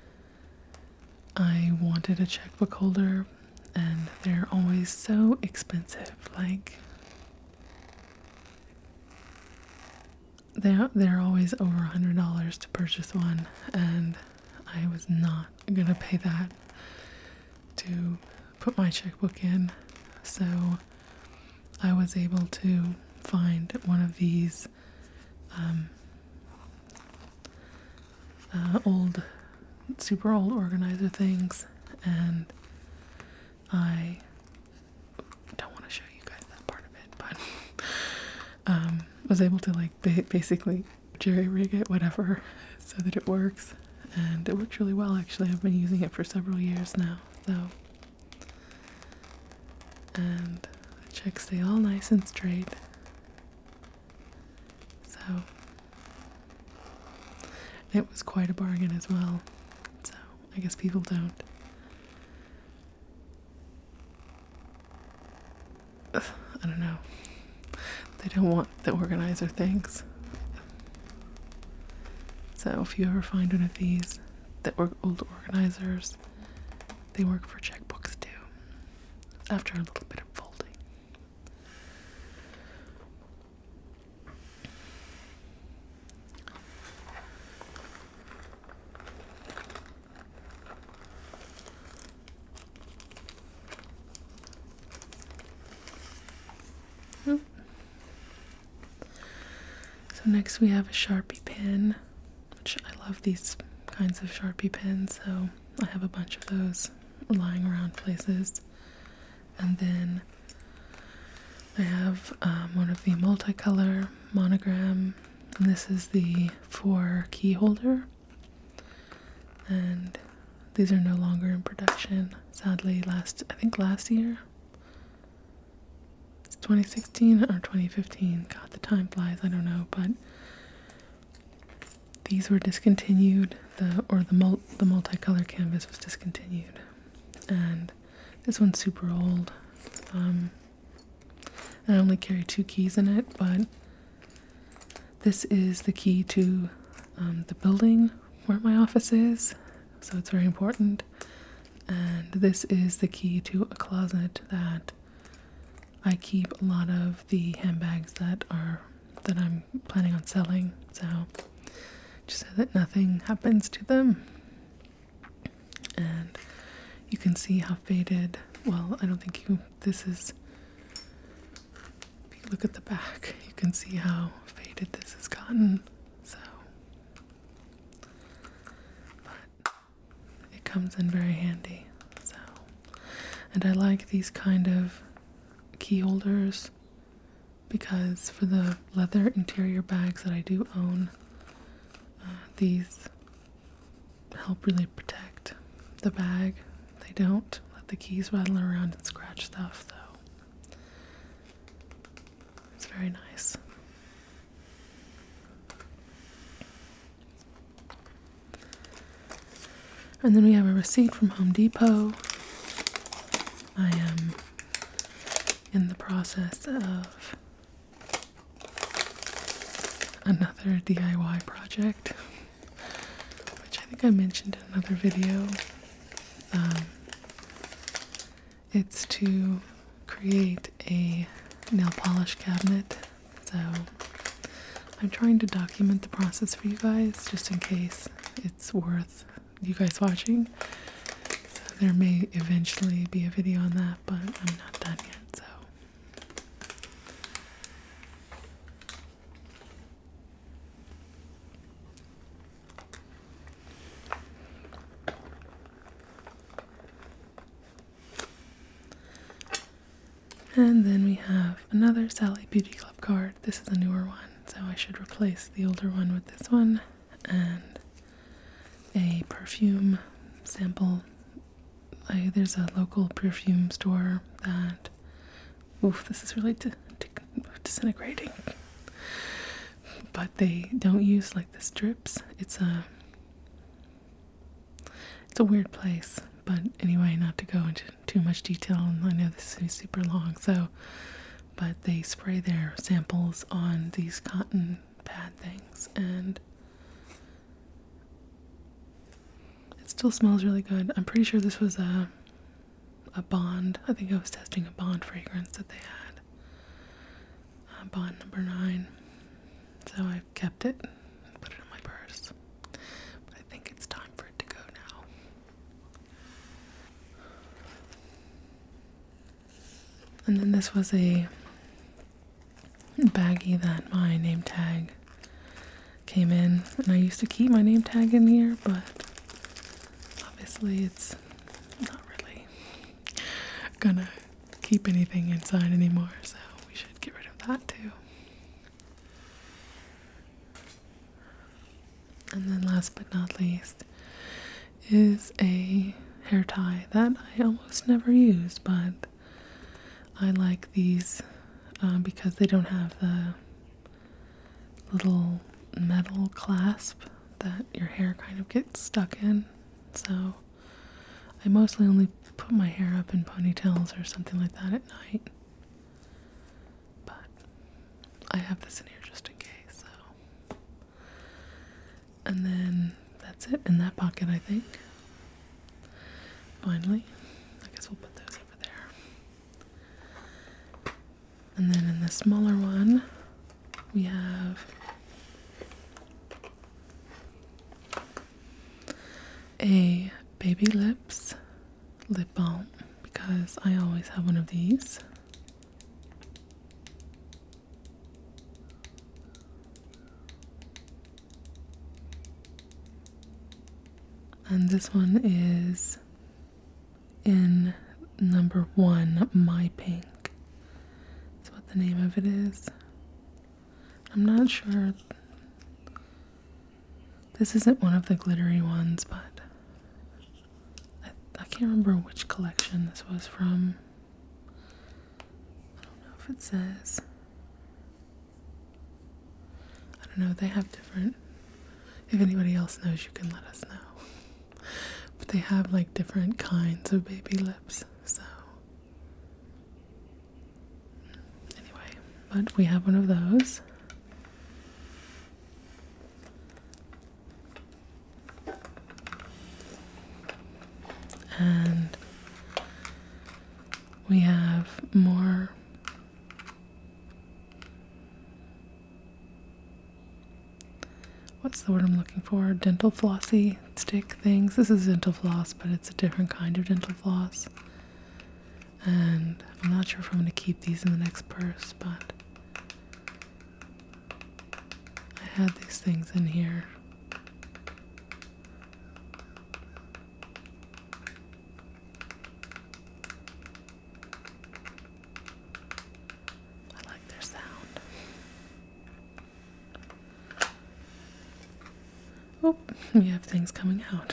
I wanted a checkbook holder, and they're always so expensive. Like, They're, they're always over a hundred dollars to purchase one, and I was not gonna pay that to put my checkbook in. So I was able to find one of these um, uh, old, super old organizer things, and I don't want to show you guys that part of it, but um, was able to like ba basically jerry rig it, whatever, so that it works, and it works really well. Actually, I've been using it for several years now, so, and the checks stay all nice and straight. So it was quite a bargain as well. So I guess people don't I don't know. They don't want the organizer things. So if you ever find one of these that were old organizers, they work for checkbooks too, after a little bit of folding. So next we have a Sharpie pen, which I love these kinds of Sharpie pens, so I have a bunch of those lying around places. And then I have um, one of the multicolor monogram, and this is the four key holder, and these are no longer in production, sadly. Last I think last year, it's twenty sixteen or twenty fifteen, god, the time flies, I don't know, but these were discontinued, the or the mul the multicolor canvas was discontinued, and this one's super old. Um, I only carry two keys in it, but this is the key to um, the building where my office is, so it's very important. And this is the key to a closet that I keep a lot of the handbags that are that I'm planning on selling, so just so that nothing happens to them. And you can see how faded, well, I don't think you, this is, if you look at the back, you can see how faded this has gotten, so, but it comes in very handy, so, and I like these kind of key holders because for the leather interior bags that I do own, uh, these help really protect the bag. They don't let the keys rattle around and scratch stuff, so it's very nice. And then we have a receipt from Home Depot. I am in the process of another D I Y project, which I think I mentioned in another video. Um, it's to create a nail polish cabinet, so I'm trying to document the process for you guys just in case it's worth you guys watching. So there may eventually be a video on that, but I'm not done yet, so. And then we have another Sally Beauty Club card. This is a newer one, so I should replace the older one with this one. And a perfume sample. I, there's a local perfume store that, oof, this is really di di disintegrating. But they don't use like the strips. It's a, it's a weird place. But anyway, not to go into too much detail, and I know this is super long, so, but they spray their samples on these cotton pad things, and it still smells really good. I'm pretty sure this was a, a Bond. I think I was testing a Bond fragrance that they had. Uh, Bond number nine. So I've kept it and put it in my purse. But I think it's time for it to go now. And then this was a baggie that my name tag came in. And I used to keep my name tag in here, but obviously it's not really gonna keep anything inside anymore, so we should get rid of that too. And then last but not least is a hair tie that I almost never use, but I like these uh, because they don't have the little metal clasp that your hair kind of gets stuck in. So I mostly only put my hair up in ponytails or something like that at night. But I have this in here just in case, so. And then that's it in that pocket, I think. Finally, I guess we'll put those over there. And then in the smaller one, we have a Baby Lips lip balm, because I always have one of these. And this one is in number one, My Pink. That's what the name of it is. I'm not sure. This isn't one of the glittery ones, but I, I can't remember which collection this was from. I don't know if it says. I don't know, they have different. If anybody else knows, you can let us know. But they have like different kinds of baby lips, so. Anyway, but we have one of those. And we have more what's the word I'm looking for? Dental flossy stick things. This is dental floss, but it's a different kind of dental floss. And I'm not sure if I'm going to keep these in the next purse, but I had these things in here. I like their sound. we have things coming out.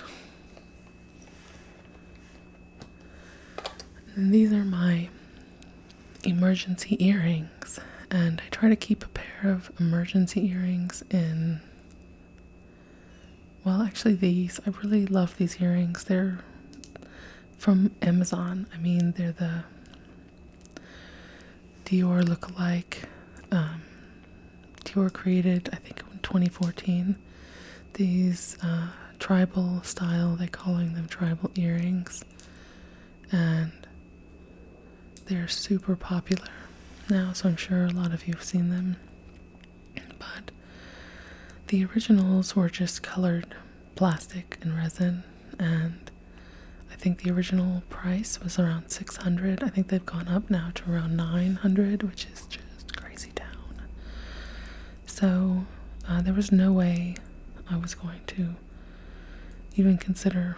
And these are my emergency earrings, and I try to keep a pair of emergency earrings in, well, actually these, I really love these earrings. They're from Amazon. I mean, they're the Dior lookalike. Um, Dior created, I think, in twenty fourteen, these uh, tribal style, they're calling them tribal earrings, and they're super popular now, so I'm sure a lot of you have seen them. But the originals were just colored plastic and resin, and I think the original price was around six hundred. I think they've gone up now to around nine hundred, which is just crazy town. So uh, there was no way I was going to even consider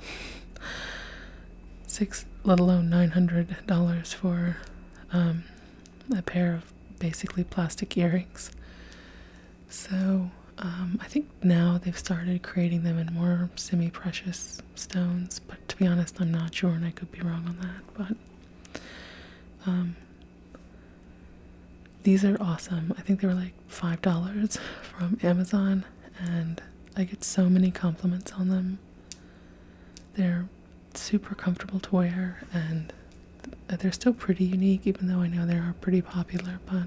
six, let alone nine hundred dollars for um, a pair of basically plastic earrings. So um, I think now they've started creating them in more semi-precious stones, but to be honest, I'm not sure, and I could be wrong on that. But um, these are awesome. I think they were like five dollars from Amazon, and I get so many compliments on them. They're super comfortable to wear, and they're still pretty unique, even though I know they are pretty popular. But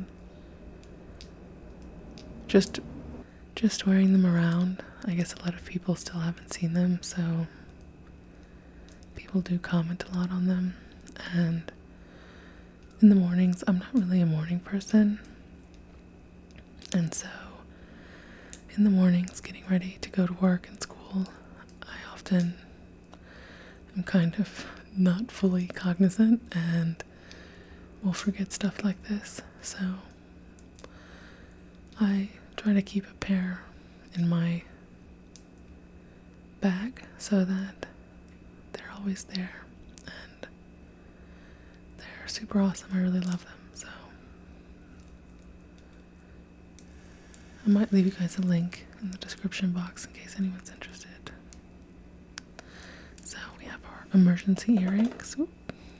just just wearing them around, I guess a lot of people still haven't seen them, so people do comment a lot on them. And in the mornings, I'm not really a morning person, and so in the mornings, getting ready to go to work and school, I often am kind of not fully cognizant and will forget stuff like this. So I try to keep a pair in my bag so that they're always there, and they're super awesome. I really love them. So I might leave you guys a link in the description box in case anyone's interested. So we have our emergency earrings. Oop.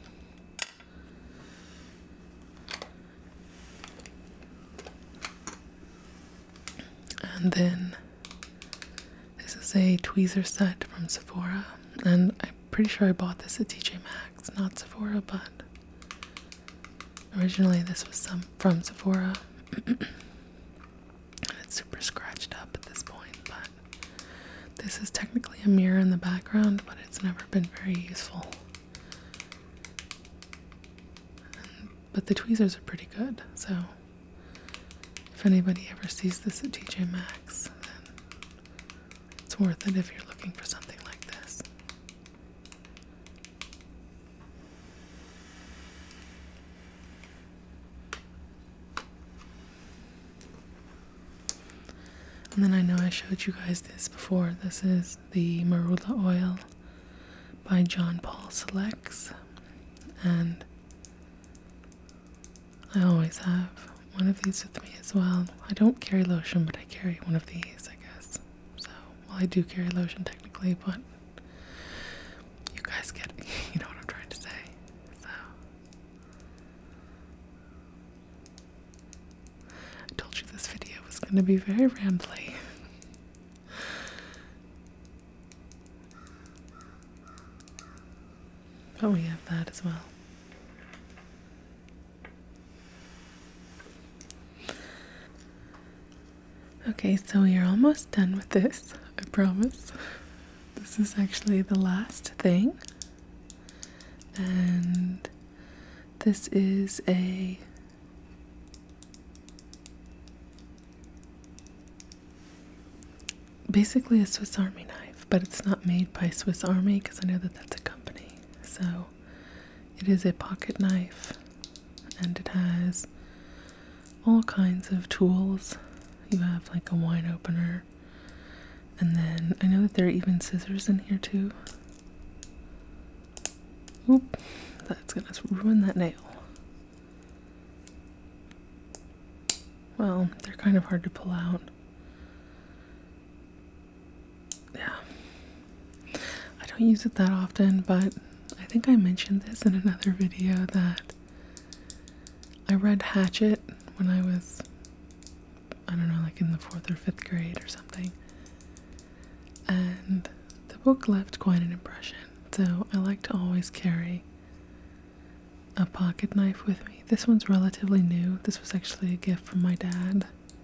And then this is a tweezer set from Sephora, and I'm pretty sure I bought this at T J Maxx, not Sephora, but originally this was some from Sephora. And it's super scratched up at this point, but this is technically a mirror in the background, but it's never been very useful. And, but the tweezers are pretty good, so if anybody ever sees this at T J Maxx, then it's worth it if you're looking for something like this. And then I know I showed you guys this before. This is the Marula oil by John Paul Selects, and I always have one of these with me as well. I don't carry lotion, but I carry one of these, I guess. So, well, I do carry lotion technically, but you guys get it. You know what I'm trying to say. So, I told you this video was going to be very rambly. But we have that as well. Okay, so we are almost done with this, I promise. This is actually the last thing. And this is a basically a Swiss Army knife, but it's not made by Swiss Army because I know that that's a company. So it is a pocket knife, and it has all kinds of tools. You have like a wine opener, and then I know that there are even scissors in here too. Oop, that's gonna ruin that nail. Well, they're kind of hard to pull out. Yeah, don't use it that often, but I think I mentioned this in another video that I read Hatchet when I was, I don't know, like in the fourth or fifth grade or something. And the book left quite an impression. So I like to always carry a pocket knife with me. This one's relatively new. This was actually a gift from my dad.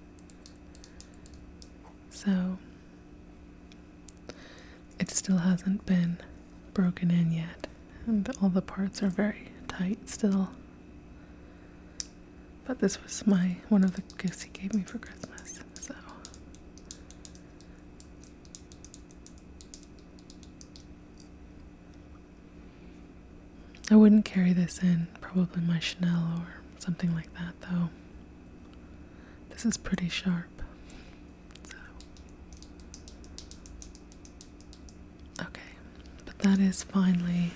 So it still hasn't been broken in yet. And all the parts are very tight still. But this was my one of the gifts he gave me for Christmas. So I wouldn't carry this in probably my Chanel or something like that though. This is pretty sharp. So okay, but that is finally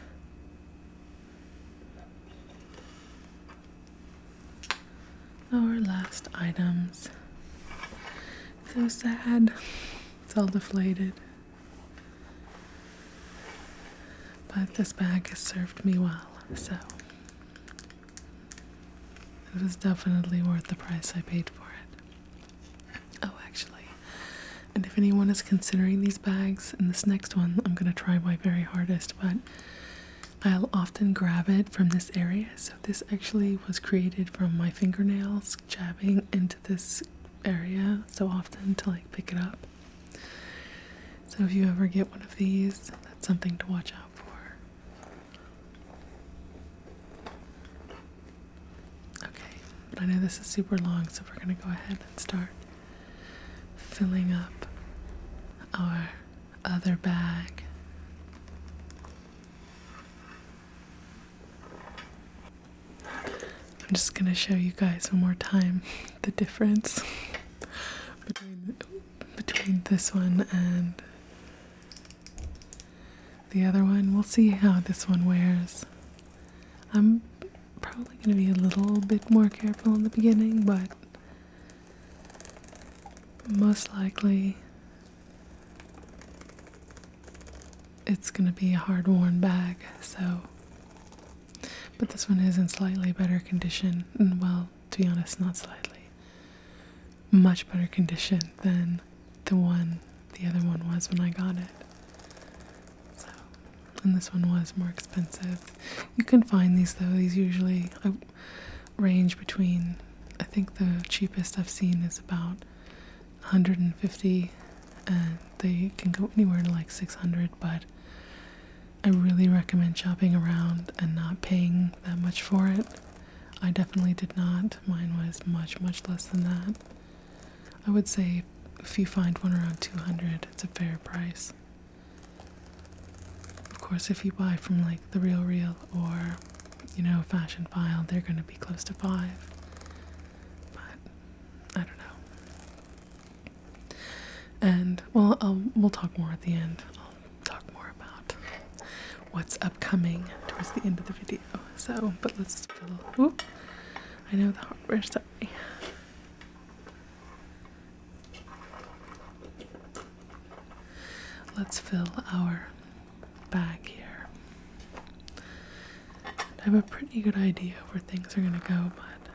our last items. So sad. It's all deflated. But this bag has served me well, so it was definitely worth the price I paid for it. Oh, actually, and if anyone is considering these bags, in this next one, I'm going to try my very hardest, but I'll often grab it from this area. So this actually was created from my fingernails jabbing into this area so often to like pick it up. So if you ever get one of these, that's something to watch out for. Okay, but I know this is super long, so we're gonna go ahead and start filling up our other bag. I'm just gonna show you guys one more time the difference between between this one and the other one. We'll see how this one wears. I'm probably gonna be a little bit more careful in the beginning, but most likely it's gonna be a hard-worn bag, so. But this one is in slightly better condition, and well, to be honest, not slightly. Much better condition than the one, the other one was when I got it. So, and this one was more expensive. You can find these though, these usually uh, range between, I think the cheapest I've seen is about one hundred fifty, and they can go anywhere to like six hundred, but I really recommend shopping around and not paying that much for it. I definitely did not. Mine was much, much less than that. I would say if you find one around two hundred, it's a fair price. Of course, if you buy from like The Real Real or, you know, Fashion File, they're going to be close to five. But I don't know. And well, I'll, we'll talk more at the end. I'll talk more about what's upcoming towards the end of the video. So, but let's fill. Oop, I know the hardware. Sorry. Let's fill our bag here. I have a pretty good idea where things are gonna go,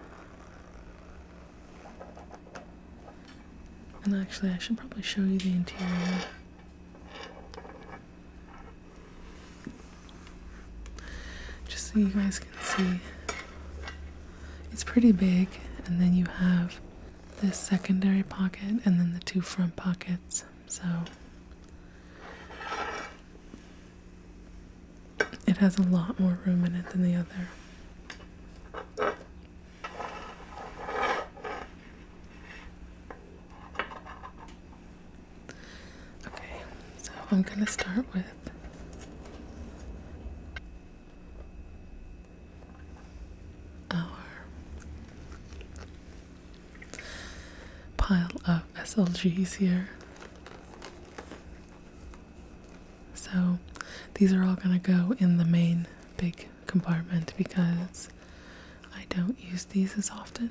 but and actually, I should probably show you the interior. Just so you guys can see. It's pretty big, and then you have this secondary pocket and then the two front pockets. So it has a lot more room in it than the other. Okay, so I'm gonna start with our pile of S L Gs here. So these are all gonna go in the main big compartment because I don't use these as often.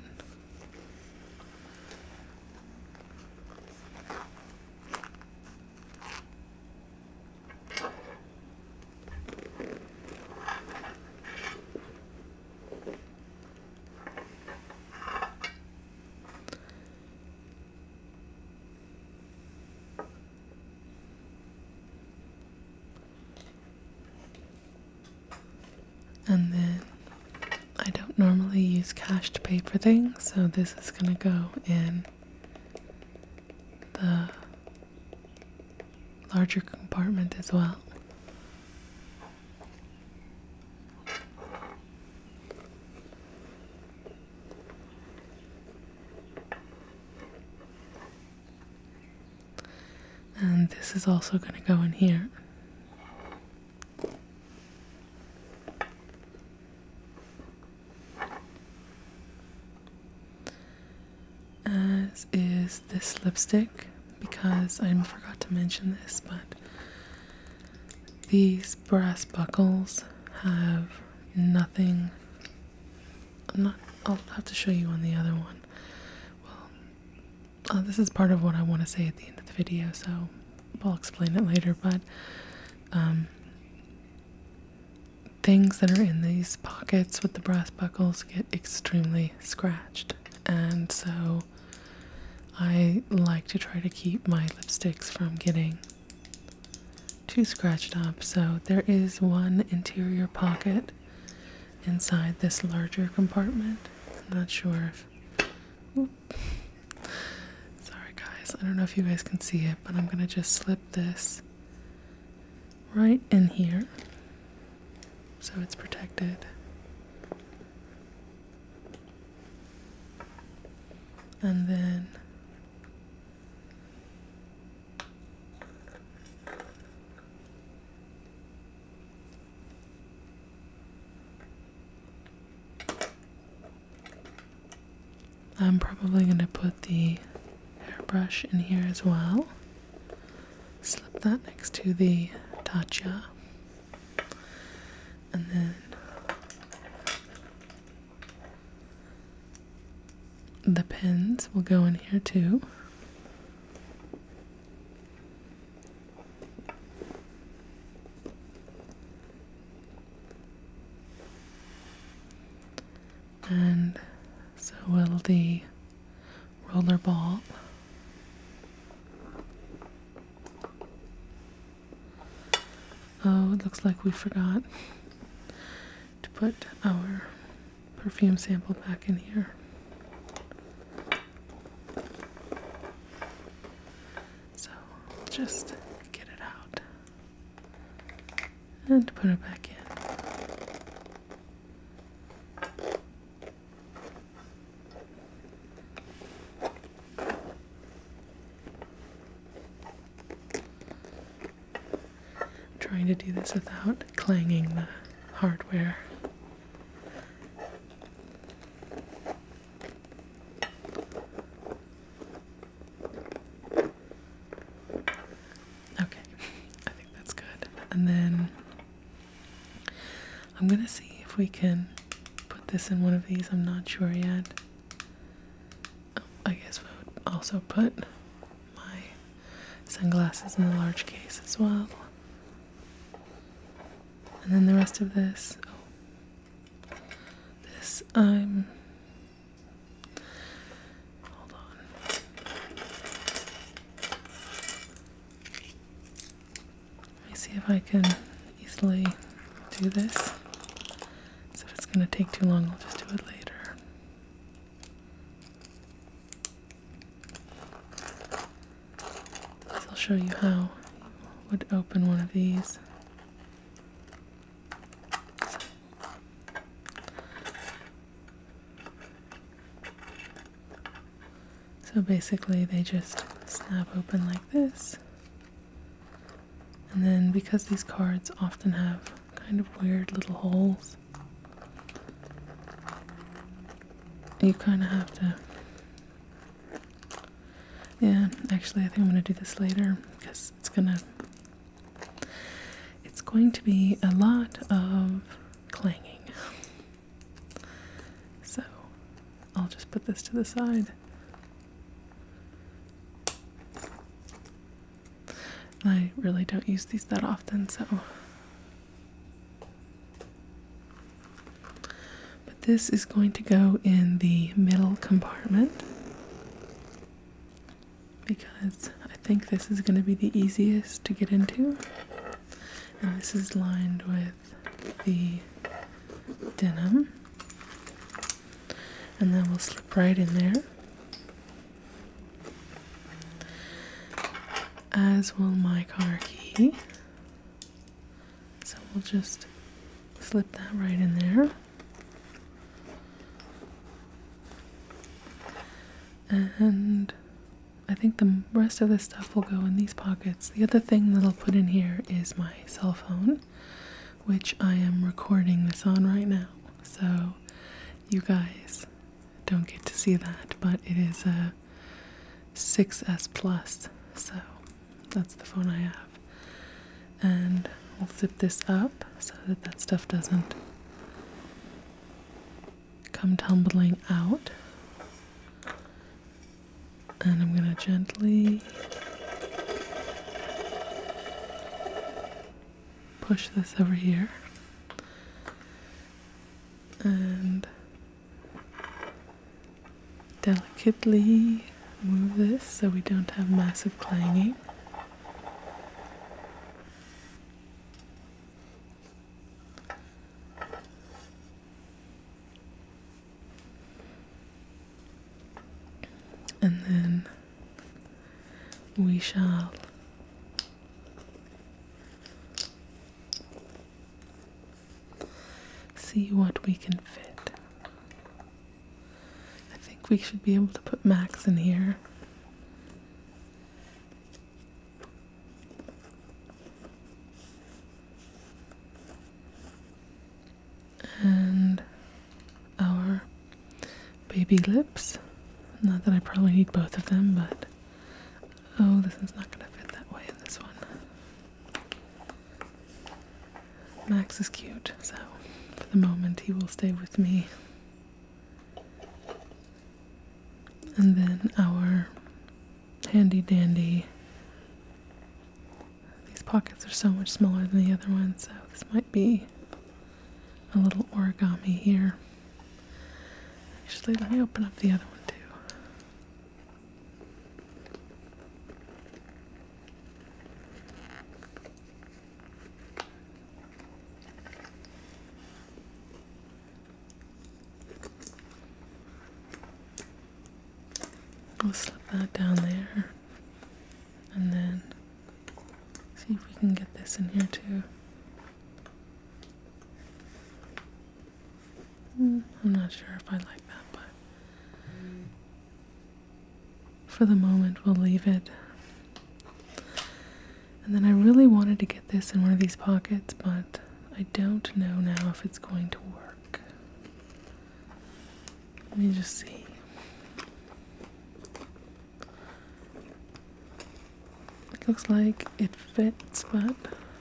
And then I don't normally use cash to pay for things, so this is going to go in the larger compartment as well. And this is also going to go in here. As is this lipstick, because I forgot to mention this, but these brass buckles have nothing. I'm not, I'll have to show you on the other one. Well, uh, this is part of what I want to say at the end of the video, so I'll explain it later, but um, things that are in these pockets with the brass buckles get extremely scratched, and so I like to try to keep my lipsticks from getting too scratched up. So there is one interior pocket inside this larger compartment. I'm not sure if... Oop. Sorry guys, I don't know if you guys can see it, but I'm going to just slip this right in here so it's protected. And then I'm probably going to put the hairbrush in here as well. Slip that next to the Tatcha. And then the pins will go in here too. And so will the roller ball. Oh, it looks like we forgot to put our perfume sample back in here. So just get it out and put it back in. Trying to do this without clanging the hardware. Okay, I think that's good. And then I'm gonna see if we can put this in one of these. I'm not sure yet. Oh, I guess we'll also put my sunglasses in the large case as well. And then the rest of this, oh, this, um, hold on. Let me see if I can easily do this. So if it's going to take too long, I'll just do it later. So I'll show you how you would open one of these. So basically they just snap open like this. And then because these cards often have kind of weird little holes, you kind of have to... Yeah, actually I think I'm going to do this later because it's going to... It's going to be a lot of clanging. So I'll just put this to the side. I really don't use these that often, so. But this is going to go in the middle compartment because I think this is going to be the easiest to get into. And this is lined with the denim. And then we'll slip right in there. As will my car key. So we'll just slip that right in there. And I think the rest of the stuff will go in these pockets. The other thing that I'll put in here is my cell phone, which I am recording this on right now. So you guys don't get to see that, but it is a six S Plus, so that's the phone I have. And we'll zip this up so that that stuff doesn't come tumbling out. And I'm going to gently push this over here and delicately move this so we don't have massive clanging. And then we shall see what we can fit. I think we should be able to put Max in here. And our baby lips. Not that I probably need both of them, but oh, this is not going to fit that way in this one. Max is cute, so for the moment he will stay with me. And then our handy dandy. These pockets are so much smaller than the other ones, so this might be a little origami here. Actually, let me open up the other one too. We'll slip that down there, and then see if we can get this in here too. Mm, I'm not sure if I like that, but for the moment we'll leave it. And then I really wanted to get this in one of these pockets, but I don't know now if it's going to work. Let me just see. Looks like it fits, but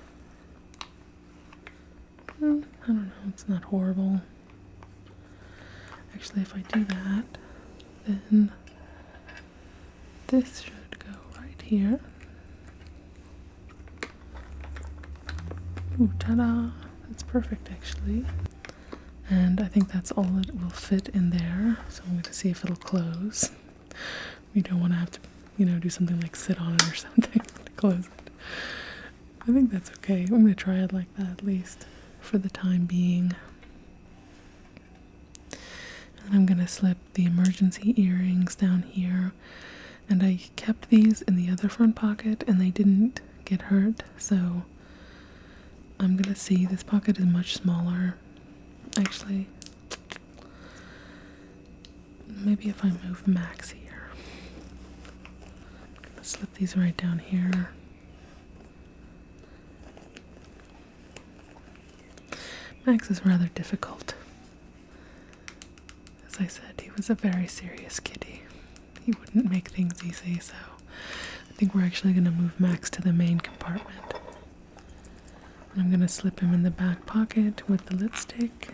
well, I don't know, it's not horrible. Actually, if I do that, then this should go right here. Ooh, ta-da! That's perfect, actually. And I think that's all that will fit in there, so I'm going to see if it'll close. We don't want to have to, you know, do something like sit on it or something to close it. I think that's okay. I'm going to try it like that at least for the time being. And I'm going to slip the emergency earrings down here. And I kept these in the other front pocket and they didn't get hurt. So I'm going to see. This pocket is much smaller. Actually, maybe if I move Max here. I'm going to slip these right down here. Max is rather difficult. As I said, he was a very serious kitty. He wouldn't make things easy, so I think we're actually going to move Max to the main compartment. And I'm going to slip him in the back pocket with the lipstick.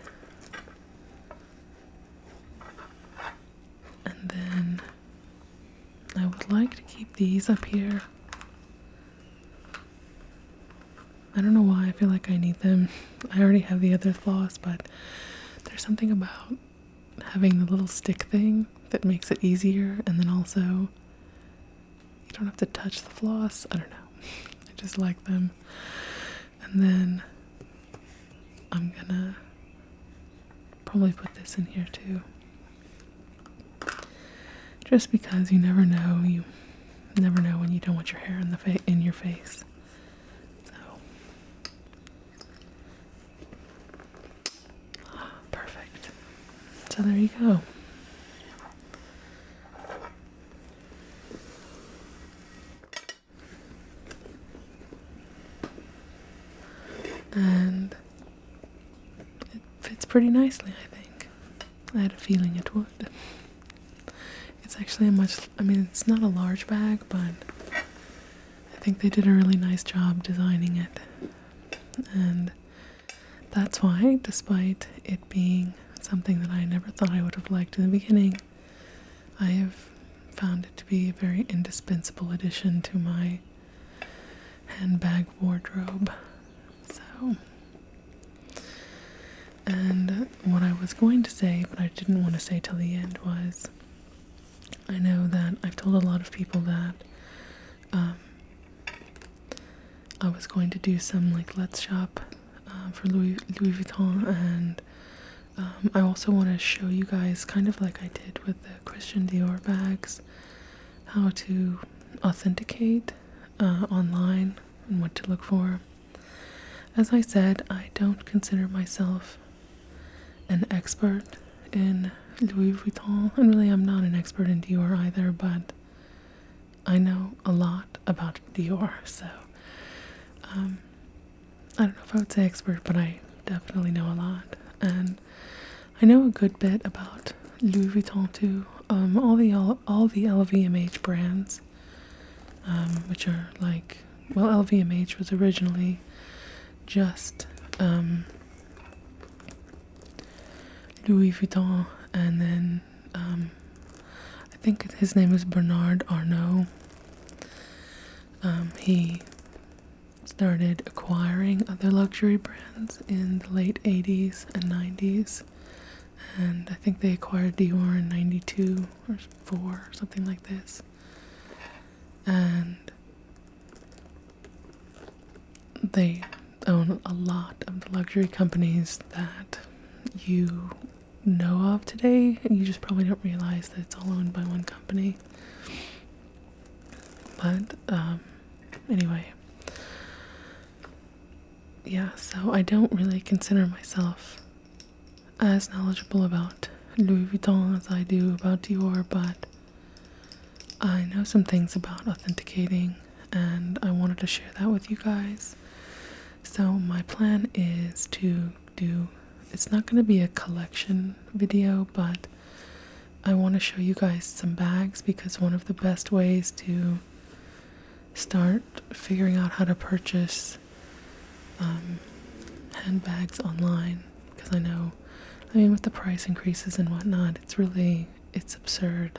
And then I would like to keep these up here. I don't know why I feel like I need them. I already have the other floss, but there's something about having the little stick thing that makes it easier, and then also you don't have to touch the floss. I don't know. I just like them. And then I'm gonna probably put this in here too. Just because you never know, you never know when you don't want your hair in the fa in your face. So, ah, perfect. So there you go. And it fits pretty nicely, I think. I had a feeling it would. It's actually a much, I mean, it's not a large bag, but I think they did a really nice job designing it. And that's why, despite it being something that I never thought I would have liked in the beginning, I have found it to be a very indispensable addition to my handbag wardrobe. So, and what I was going to say, but I didn't want to say till the end, was I know that I've told a lot of people that um, I was going to do some like Let's Shop uh, for Louis, Louis Vuitton, and um, I also want to show you guys, kind of like I did with the Christian Dior bags, how to authenticate uh, online and what to look for. As I said, I don't consider myself an expert in Louis Vuitton, and really I'm not an expert in Dior either, but I know a lot about Dior, so um, I don't know if I would say expert, but I definitely know a lot, and I know a good bit about Louis Vuitton too. Um, all the all, all the L V M H brands, um, which are like, well, L V M H was originally just um, Louis Vuitton, and then um, I think his name is Bernard Arnault. Um, he started acquiring other luxury brands in the late eighties and nineties, and I think they acquired Dior in ninety-two or four or something like this. And they own a lot of the luxury companies that you know of today, and you just probably don't realize that it's all owned by one company. But um, anyway, yeah, so I don't really consider myself as knowledgeable about Louis Vuitton as I do about Dior, but I know some things about authenticating, and I wanted to share that with you guys. So my plan is to do, it's not going to be a collection video, but I want to show you guys some bags, because one of the best ways to start figuring out how to purchase um, handbags online, because I know, I mean, with the price increases and whatnot, it's really, it's absurd.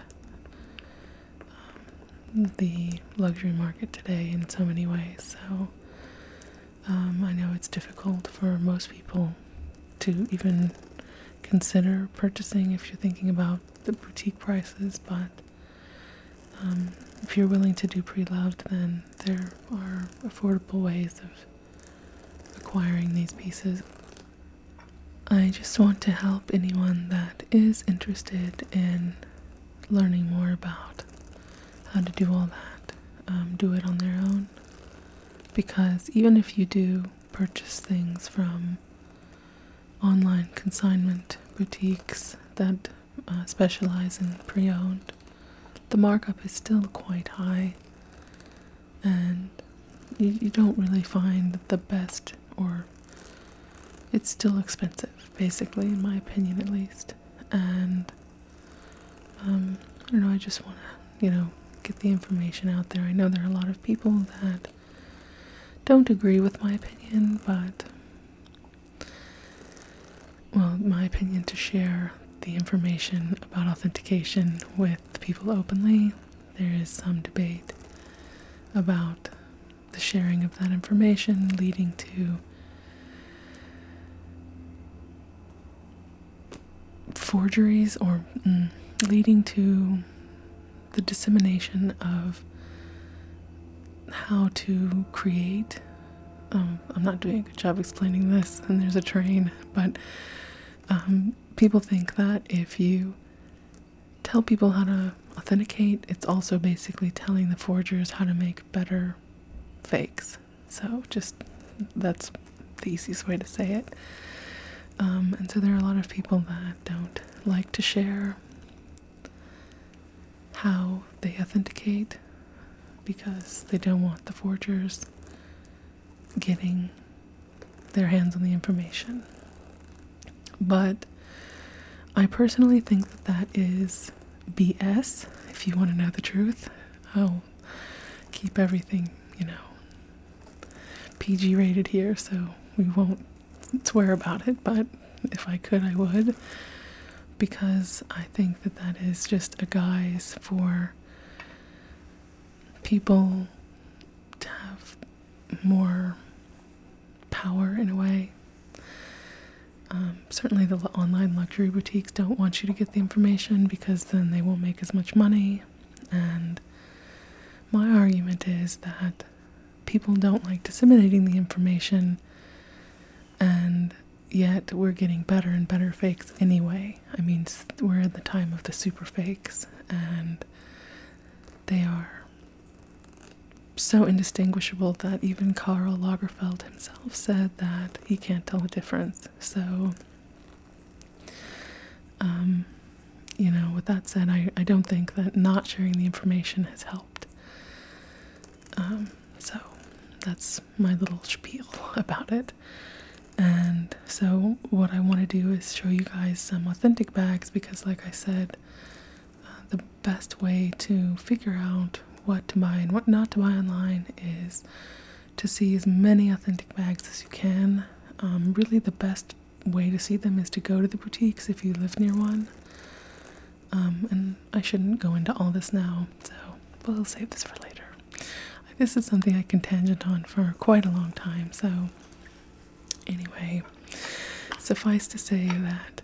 Um, the luxury market today in so many ways, so Um, I know it's difficult for most people to even consider purchasing if you're thinking about the boutique prices, but um, if you're willing to do pre-loved, then there are affordable ways of acquiring these pieces. I just want to help anyone that is interested in learning more about how to do all that, um, do it on their own. Because even if you do purchase things from online consignment boutiques that uh, specialize in pre-owned, the markup is still quite high, and you, you don't really find the best, or it's still expensive, basically, in my opinion at least. And um, I don't know, I just want to, you know, get the information out there. I know there are a lot of people that don't agree with my opinion, but, well, my opinion to share the information about authentication with people openly. There is some debate about the sharing of that information leading to forgeries, or mm, leading to the dissemination of how to create, um, I'm not doing a good job explaining this, and there's a train, but um, people think that if you tell people how to authenticate, it's also basically telling the forgers how to make better fakes. So just, that's the easiest way to say it. Um, and so there are a lot of people that don't like to share how they authenticate because they don't want the forgers getting their hands on the information. But I personally think that that is B S. If you want to know the truth, I'll keep everything, you know, P G rated here, so we won't swear about it, but if I could, I would, because I think that that is just a guise for people to have more power in a way. Um, certainly the online luxury boutiques don't want you to get the information because then they won't make as much money, and my argument is that people don't like disseminating the information, and yet we're getting better and better fakes anyway. I mean, we're in the time of the super fakes, and they are so indistinguishable that even Karl Lagerfeld himself said that he can't tell the difference. So, um, you know, with that said, I, I don't think that not sharing the information has helped. Um, so that's my little spiel about it. And so what I want to do is show you guys some authentic bags, because like I said, uh, the best way to figure out what to buy and what not to buy online is to see as many authentic bags as you can. Um, really the best way to see them is to go to the boutiques if you live near one. Um, and I shouldn't go into all this now, so we'll save this for later. This is something I can tangent on for quite a long time, so anyway, suffice to say that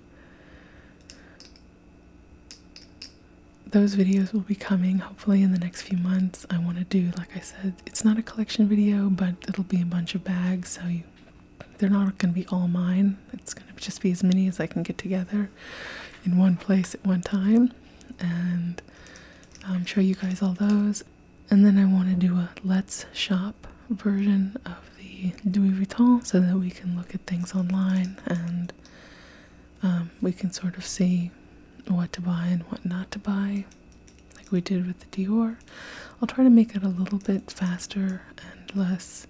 those videos will be coming hopefully in the next few months. I want to do, like I said, it's not a collection video, but it'll be a bunch of bags, so you, they're not going to be all mine. It's going to just be as many as I can get together in one place at one time, and um, show you guys all those. And then I want to do a Let's Shop version of the Louis Vuitton so that we can look at things online, and um, we can sort of see what to buy and what not to buy, like we did with the Dior. I'll try to make it a little bit faster and less.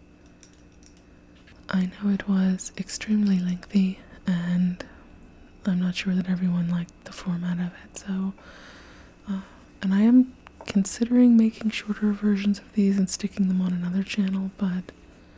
I know it was extremely lengthy, and I'm not sure that everyone liked the format of it, so uh, and I am considering making shorter versions of these and sticking them on another channel, but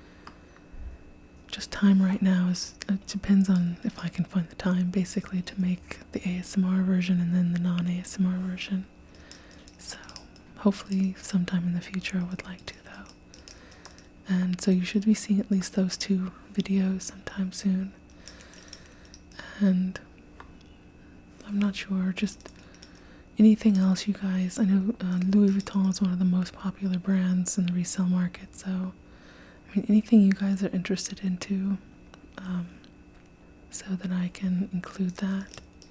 just time right now is, it depends on if I can find the time basically to make the A S M R version and then the non-A S M R version. So hopefully sometime in the future I would like to, though. And so you should be seeing at least those two videos sometime soon. And I'm not sure, just anything else you guys. I know uh, Louis Vuitton is one of the most popular brands in the resale market, so I mean, anything you guys are interested into, um, so that I can include that.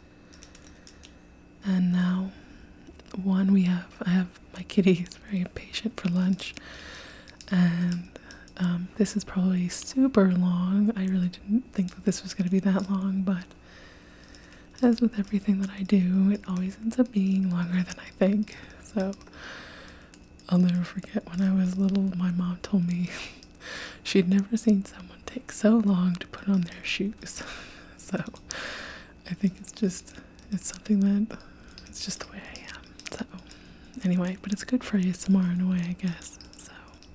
And now, one, we have, I have my kitty is very impatient for lunch, and um, this is probably super long. I really didn't think that this was going to be that long, but as with everything that I do, it always ends up being longer than I think. So I'll never forget when I was little, my mom told me she'd never seen someone take so long to put on their shoes. So I think it's just, it's something that, it's just the way I am. So anyway, but it's good for A S M R in a way, I guess. So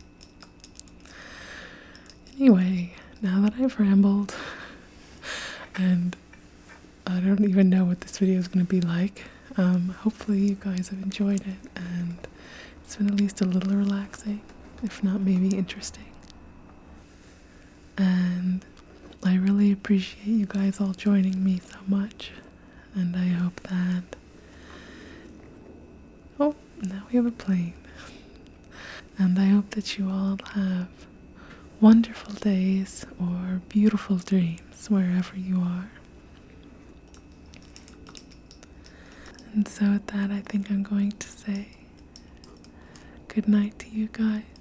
anyway, now that I've rambled, and I don't even know what this video is going to be like, um, hopefully you guys have enjoyed it, and it's been at least a little relaxing, if not maybe interesting. And I really appreciate you guys all joining me so much, and I hope that, oh, now we have a plane, and I hope that you all have wonderful days or beautiful dreams wherever you are. And so with that, I think I'm going to say good night to you guys.